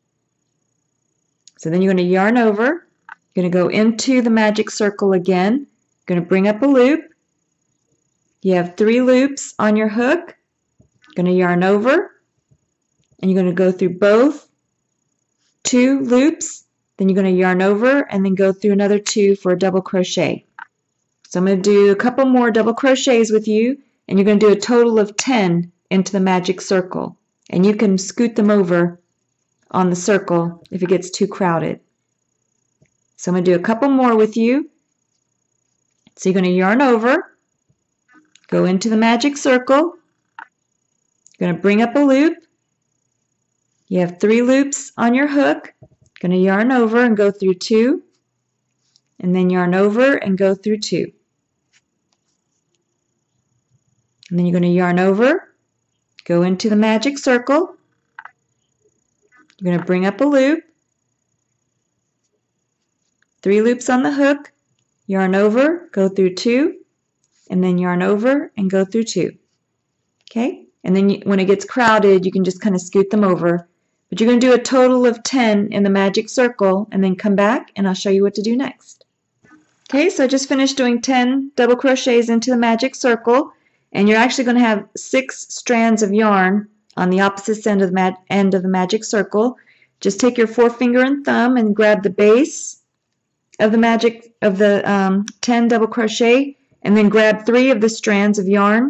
So then you're going to yarn over, you're going to go into the magic circle again, you're going to bring up a loop. You have three loops on your hook, you're going to yarn over, and you're going to go through both two loops, then you're going to yarn over and then go through another two for a double crochet. So I'm going to do a couple more double crochets with you, and you're going to do a total of ten into the magic circle. And you can scoot them over on the circle if it gets too crowded. So I'm going to do a couple more with you. So you're going to yarn over, go into the magic circle, you're going to bring up a loop. You have three loops on your hook, you're going to yarn over and go through two, and then yarn over and go through two. And then you're going to yarn over, go into the magic circle, you're going to bring up a loop, three loops on the hook, yarn over, go through two, and then yarn over and go through two. Okay? And then you, when it gets crowded, you can just kind of scoot them over. But you're going to do a total of ten in the magic circle, and then come back and I'll show you what to do next. Okay, so I just finished doing ten double crochets into the magic circle, and you're actually going to have six strands of yarn on the opposite end of the, mag end of the magic circle. Just take your forefinger and thumb and grab the base of the magic of the um, ten double crochet, and then grab three of the strands of yarn,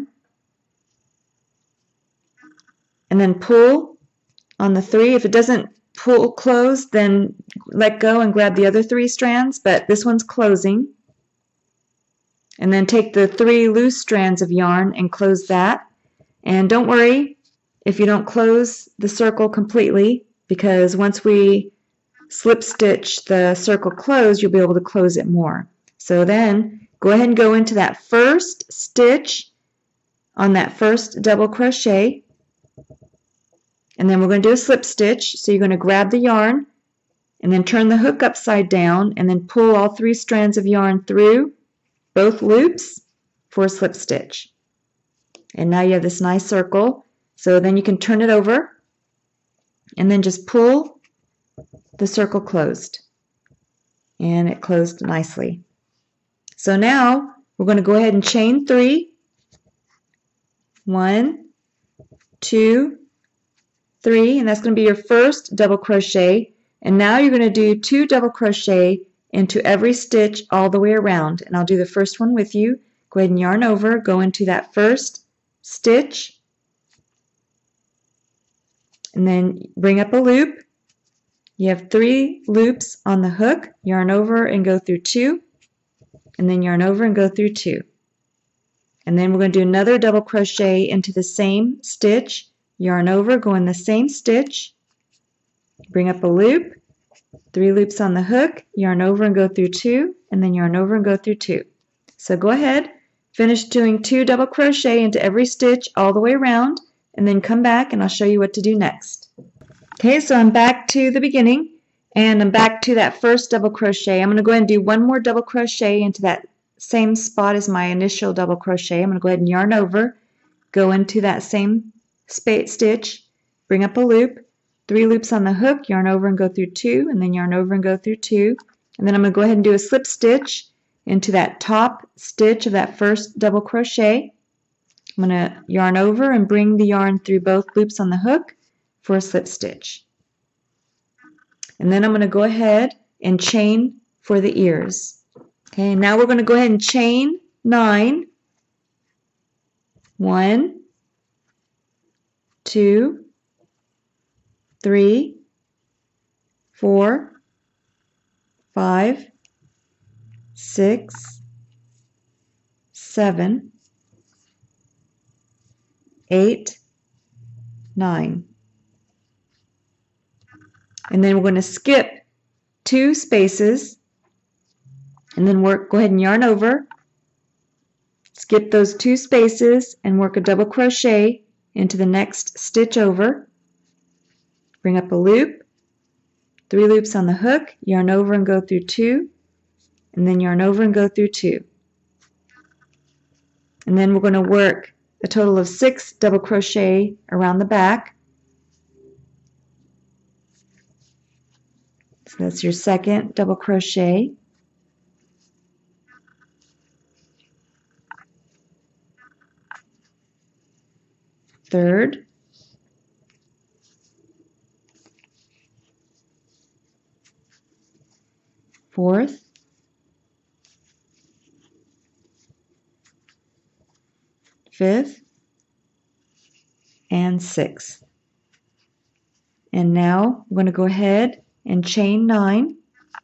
and then pull on the three. If it doesn't pull close, then let go and grab the other three strands, but this one's closing. And then take the three loose strands of yarn and close that. And don't worry if you don't close the circle completely, because once we slip stitch the circle closed, you'll be able to close it more. So then go ahead and go into that first stitch on that first double crochet, and then we're going to do a slip stitch. So you're going to grab the yarn and then turn the hook upside down and then pull all three strands of yarn through both loops for a slip stitch. And now you have this nice circle. So then you can turn it over and then just pull the circle closed. And it closed nicely. So now we're going to go ahead and chain three. One, two, three, and that's going to be your first double crochet. And now you're going to do two double crochet into every stitch all the way around. And I'll do the first one with you. Go ahead and yarn over, go into that first stitch, and then bring up a loop. You have three loops on the hook, yarn over and go through two, and then yarn over and go through two. And then we're going to do another double crochet into the same stitch, yarn over, go in the same stitch, bring up a loop, three loops on the hook, yarn over and go through two, and then yarn over and go through two. So go ahead, finish doing two double crochet into every stitch all the way around, and then come back and I'll show you what to do next. Okay, so I'm back to the beginning and I'm back to that first double crochet. I'm going to go ahead and do one more double crochet into that same spot as my initial double crochet. I'm going to go ahead and yarn over, go into that same stitch, bring up a loop, three loops on the hook, yarn over and go through two, and then yarn over and go through two. And then I'm going to go ahead and do a slip stitch into that top stitch of that first double crochet. I'm going to yarn over and bring the yarn through both loops on the hook for a slip stitch. And then I'm going to go ahead and chain for the ears. Okay, now we're going to go ahead and chain nine. One, two, three, four, five, six, seven, eight, nine. And then we're going to skip two spaces and then work, go ahead and yarn over, skip those two spaces and work a double crochet into the next stitch over, bring up a loop, three loops on the hook, yarn over and go through two, and then yarn over and go through two. And then we're going to work a total of six double crochet around the back. So that's your second double crochet. Third. Fourth. Fifth. And sixth. And now I'm going to go ahead and chain nine.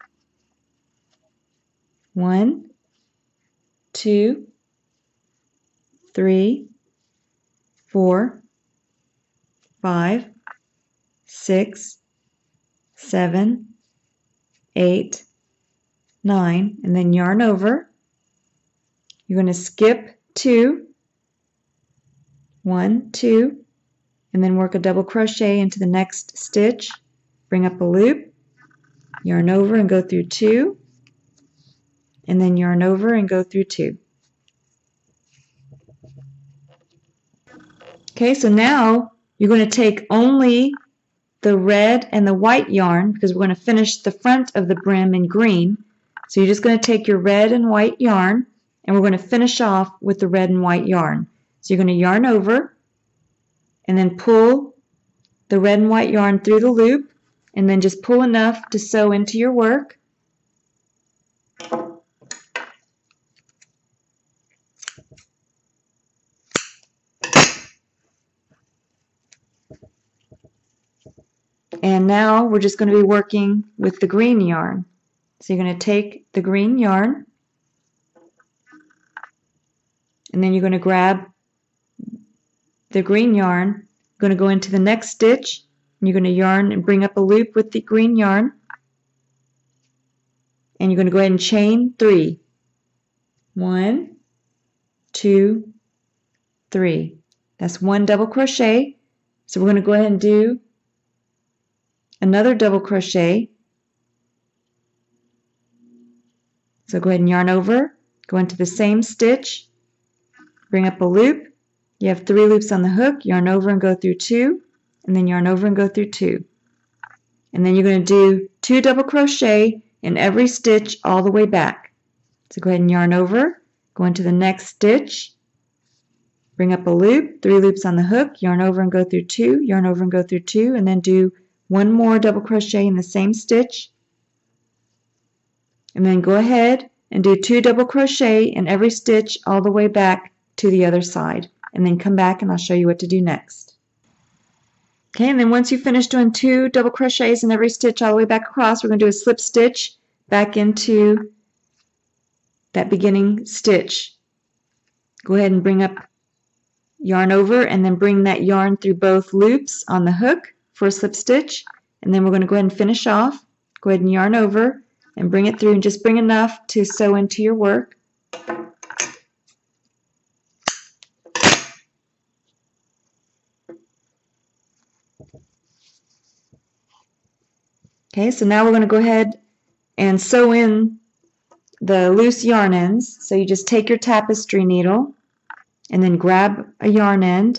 One, two, three, four, five, six, seven, eight, nine, and then yarn over. You're going to skip two, one, two, and then work a double crochet into the next stitch, bring up a loop, yarn over and go through two, and then yarn over and go through two. Okay, so now you're going to take only the red and the white yarn because we're going to finish the front of the brim in green. So you're just going to take your red and white yarn and we're going to finish off with the red and white yarn. So you're going to yarn over and then pull the red and white yarn through the loop and then just pull enough to sew into your work. And now we're just going to be working with the green yarn. So you're going to take the green yarn and then you're going to grab the green yarn, going to go into the next stitch, and you're going to yarn and bring up a loop with the green yarn, and you're going to go ahead and chain three. One, two, three. That's one double crochet. So we're going to go ahead and do another double crochet. So go ahead and yarn over, go into the same stitch, bring up a loop. You have three loops on the hook, yarn over and go through two, and then yarn over and go through two. And then you're going to do two double crochet in every stitch all the way back. So go ahead and yarn over, go into the next stitch, bring up a loop, three loops on the hook, yarn over and go through two, yarn over and go through two, and then do one more double crochet in the same stitch. And then go ahead and do two double crochet in every stitch all the way back to the other side. And then come back and I'll show you what to do next. Okay, and then once you finish doing two double crochets in every stitch all the way back across, we're going to do a slip stitch back into that beginning stitch. Go ahead and bring up, yarn over, and then bring that yarn through both loops on the hook for a slip stitch. And then we're going to go ahead and finish off. Go ahead and yarn over and bring it through and just bring enough to sew into your work. Okay, so now we're going to go ahead and sew in the loose yarn ends. So you just take your tapestry needle and then grab a yarn end,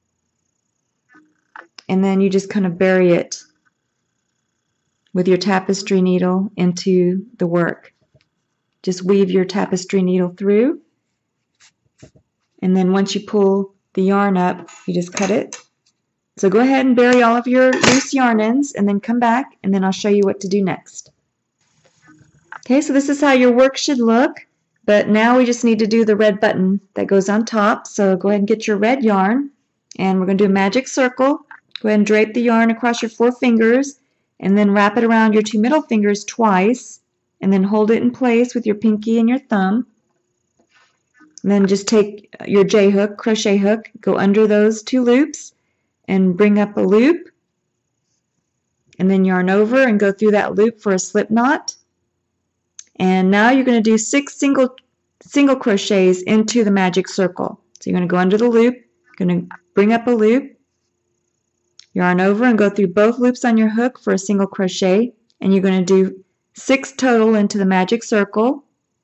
and then you just kind of bury it with your tapestry needle into the work. Just weave your tapestry needle through, and then once you pull the yarn up, you just cut it. So go ahead and bury all of your loose yarn ends and then come back, and then I'll show you what to do next. Okay, so this is how your work should look, but now we just need to do the red button that goes on top. So go ahead and get your red yarn, and we're going to do a magic circle. Go ahead and drape the yarn across your four fingers, and then wrap it around your two middle fingers twice, and then hold it in place with your pinky and your thumb. And then just take your J hook, crochet hook, go under those two loops, and bring up a loop, and then yarn over and go through that loop for a slip knot. And now you're going to do six single single crochets into the magic circle. So you're going to go under the loop, going to bring up a loop, yarn over and go through both loops on your hook for a single crochet, and you're going to do six total into the magic circle.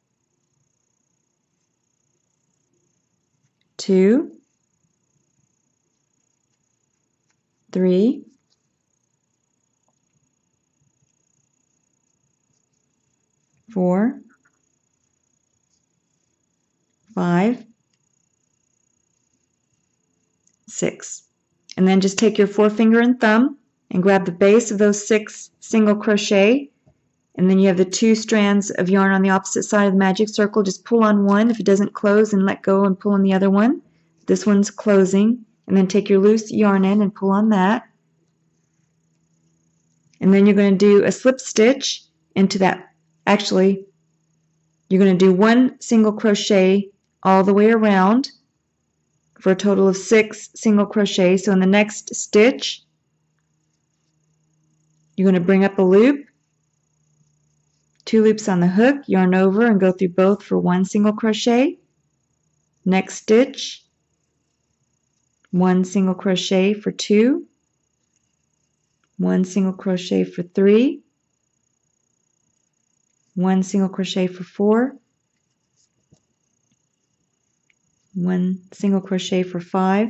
Two, three, four, five, six. And then just take your forefinger and thumb and grab the base of those six single crochet, and then you have the two strands of yarn on the opposite side of the magic circle. Just pull on one. If it doesn't close, and let go and pull on the other one. This one's closing, and then take your loose yarn end and pull on that. And then you're going to do a slip stitch into that. Actually, you're going to do one single crochet all the way around for a total of six single crochets. So in the next stitch, you're going to bring up a loop, two loops on the hook, yarn over and go through both for one single crochet. Next stitch, one single crochet for two, one single crochet for three, one single crochet for four, one single crochet for five,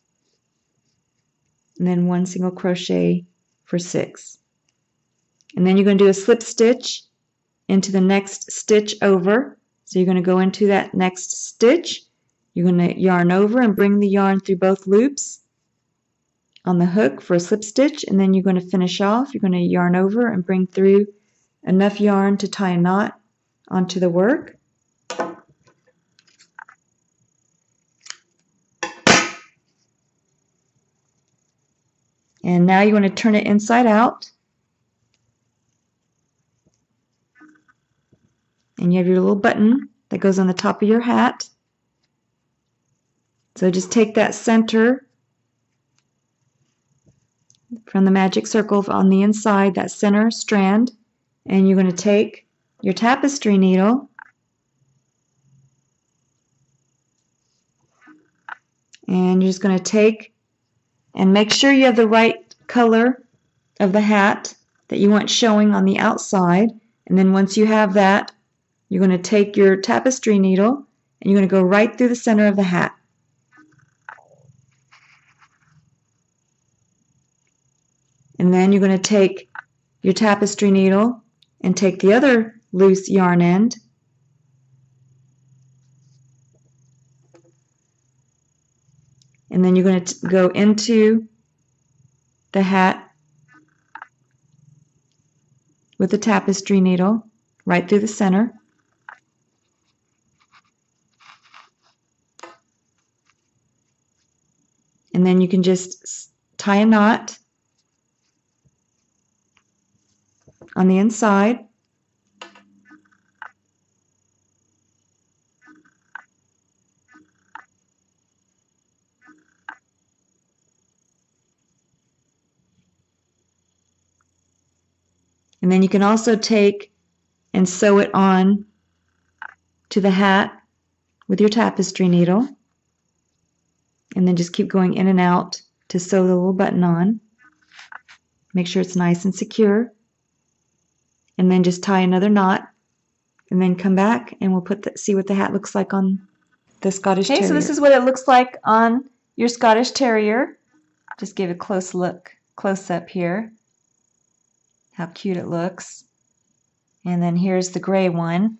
and then one single crochet for six. And then you're going to do a slip stitch into the next stitch over. So you're going to go into that next stitch, you're going to yarn over and bring the yarn through both loops on the hook for a slip stitch, and then you're going to finish off. You're going to yarn over and bring through enough yarn to tie a knot onto the work. And now you want to turn it inside out. And you have your little button that goes on the top of your hat. So just take that center from the magic circle on the inside, that center strand, and you're going to take your tapestry needle and you're just going to take and make sure you have the right color of the hat that you want showing on the outside. And then once you have that, you're going to take your tapestry needle and you're going to go right through the center of the hat. And then you're going to take your tapestry needle and take the other loose yarn end and then you're going to go into the hat with the tapestry needle right through the center. And then you can just tie a knot on the inside. And then you can also take and sew it on to the hat with your tapestry needle. And then just keep going in and out to sew the little button on. Make sure it's nice and secure. and then just tie another knot, and then come back and we'll put the, see what the hat looks like on the Scottish Terrier. Okay, so this is what it looks like on your Scottish Terrier. Just give a close look, close up here. How cute it looks. And then here's the gray one.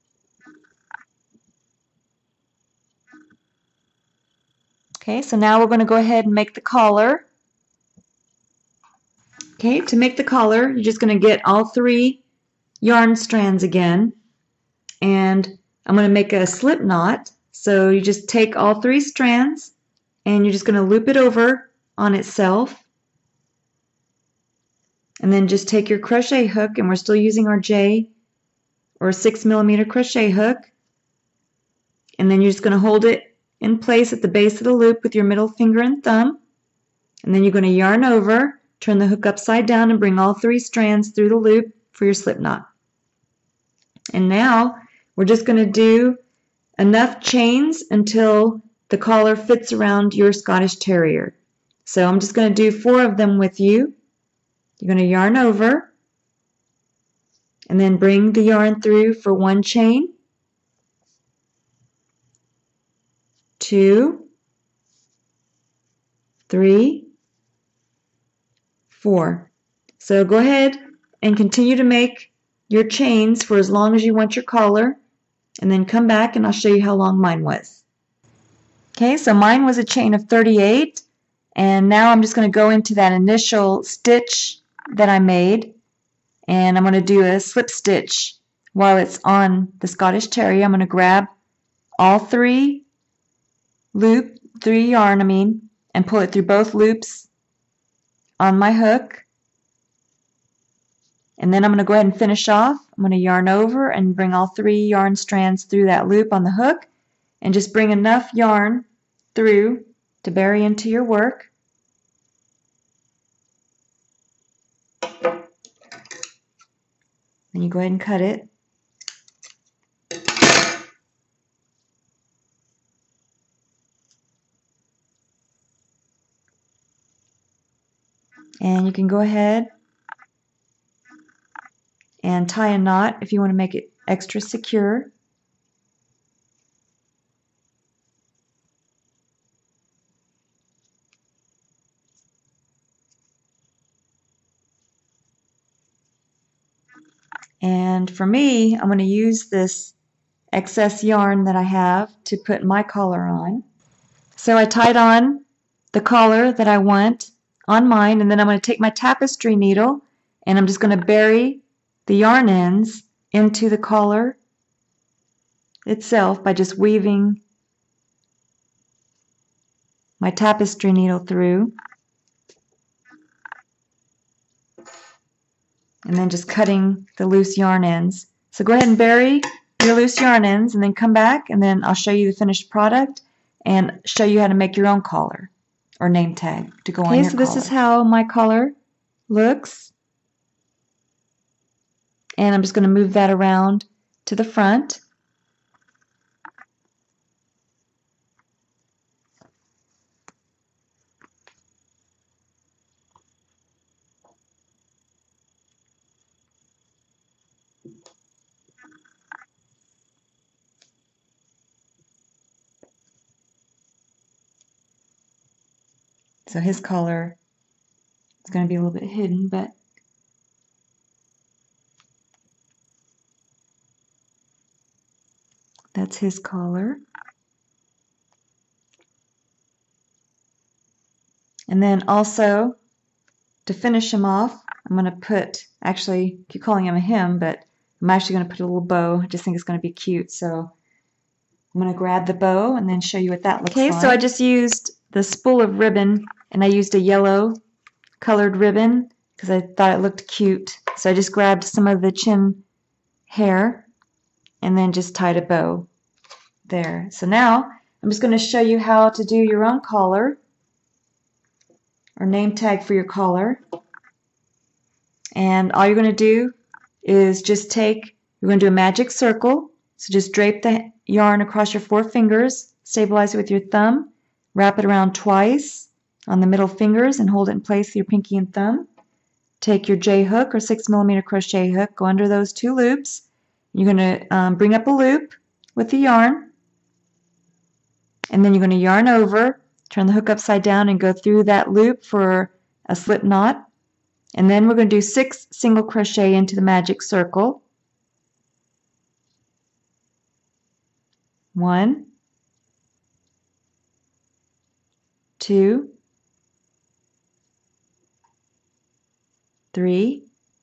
Okay, so now we're going to go ahead and make the collar. Okay, to make the collar, you're just going to get all three yarn strands again. And I'm going to make a slip knot. So you just take all three strands and you're just going to loop it over on itself. And then just take your crochet hook, and we're still using our J or six millimeter crochet hook. And then you're just going to hold it in place at the base of the loop with your middle finger and thumb. And then you're going to yarn over, turn the hook upside down, and bring all three strands through the loop for your slip knot. And now we're just going to do enough chains until the collar fits around your Scottish Terrier. So I'm just going to do four of them with you. You're going to yarn over and then bring the yarn through for one chain, two, three, four. So go ahead and continue to make your chains for as long as you want your collar, and then come back and I'll show you how long mine was. Okay, so mine was a chain of thirty-eight, and now I'm just going to go into that initial stitch that I made, and I'm going to do a slip stitch while it's on the Scottish Terrier. I'm going to grab all three loop, three yarn I mean, and pull it through both loops on my hook. And then I'm going to go ahead and finish off. I'm going to yarn over and bring all three yarn strands through that loop on the hook, and just bring enough yarn through to bury into your work. Then you go ahead and cut it. And you can go ahead and tie a knot if you want to make it extra secure. And for me, I'm going to use this excess yarn that I have to put my collar on. So I tied on the collar that I want on mine, and then I'm going to take my tapestry needle and I'm just going to bury the yarn ends into the collar itself by just weaving my tapestry needle through, and then just cutting the loose yarn ends. So go ahead and bury your loose yarn ends and then come back, and then I'll show you the finished product and show you how to make your own collar or name tag to go on your collar. Okay, so this is how my collar looks. And I'm just going to move that around to the front. So his collar is going to be a little bit hidden, but that's his collar. And then also, to finish him off, I'm going to put, actually, I keep calling him a him, but I'm actually going to put a little bow. I just think it's going to be cute. So I'm going to grab the bow and then show you what that looks like. Okay, so I just used the spool of ribbon, and I used a yellow colored ribbon because I thought it looked cute. So I just grabbed some of the chin hair and then just tied a bow there. So now I'm just going to show you how to do your own collar or name tag for your collar. And all you're going to do is just take, you're going to do a magic circle. So just drape the yarn across your four fingers, stabilize it with your thumb, wrap it around twice on the middle fingers and hold it in place with your pinky and thumb. take your J hook or six millimeter crochet hook, go under those two loops. You're going to um, bring up a loop with the yarn, and then you're going to yarn over, turn the hook upside down and go through that loop for a slip knot. And then we're going to do six single crochet into the magic circle. One, two, three,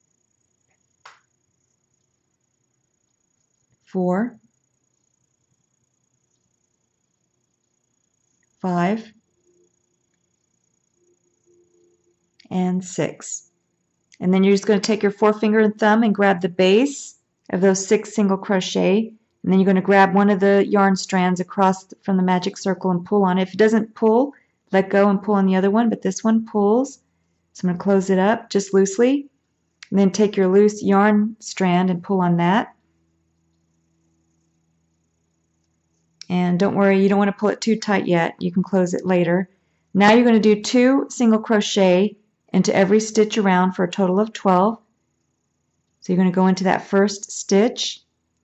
four, five, and six. And then you're just going to take your forefinger and thumb and grab the base of those six single crochet, and then you're going to grab one of the yarn strands across from the magic circle and pull on it. If it doesn't pull, let go and pull on the other one, but this one pulls. So I'm going to close it up just loosely, and then take your loose yarn strand and pull on that. And don't worry, you don't want to pull it too tight yet. You can close it later. Now you're going to do two single crochet into every stitch around for a total of twelve. So you're going to go into that first stitch,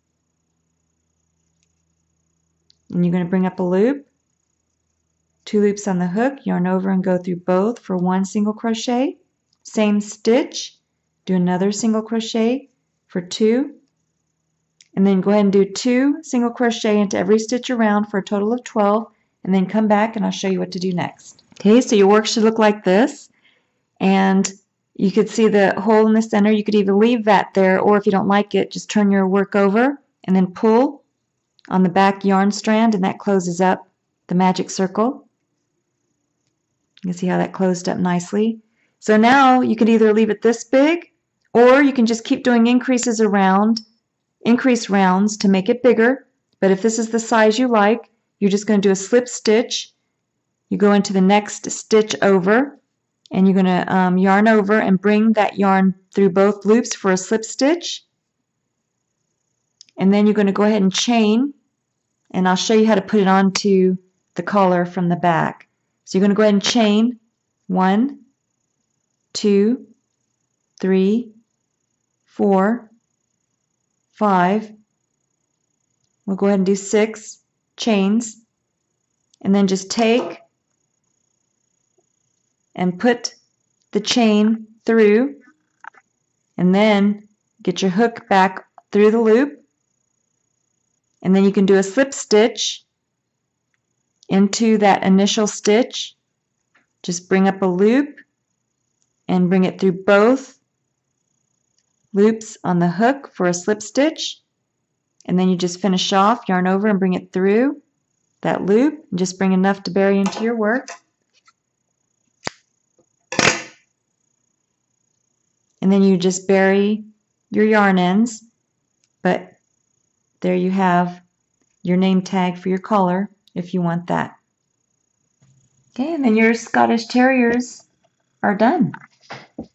and you're going to bring up a loop, two loops on the hook, yarn over and go through both for one single crochet. Same stitch, do another single crochet for two, and then go ahead and do two single crochet into every stitch around for a total of twelve, and then come back and I'll show you what to do next. Okay, so your work should look like this. And you could see the hole in the center. You could even leave that there, or if you don't like it, just turn your work over and then pull on the back yarn strand, and that closes up the magic circle. You can see how that closed up nicely. So now you could either leave it this big, or you can just keep doing increases around, increase rounds to make it bigger. But if this is the size you like, you're just going to do a slip stitch. You go into the next stitch over, and you're going to um, yarn over and bring that yarn through both loops for a slip stitch. And then you're going to go ahead and chain, and I'll show you how to put it onto the collar from the back. So you're going to go ahead and chain one, two, three, four, five. We'll go ahead and do six chains, and then just take and put the chain through, and then get your hook back through the loop, and then you can do a slip stitch into that initial stitch. Just bring up a loop and bring it through both loops on the hook for a slip stitch, and then you just finish off, yarn over and bring it through that loop, and just bring enough to bury into your work. And then you just bury your yarn ends, but there you have your name tag for your collar if you want that. Okay, and then your Scottish Terriers are done.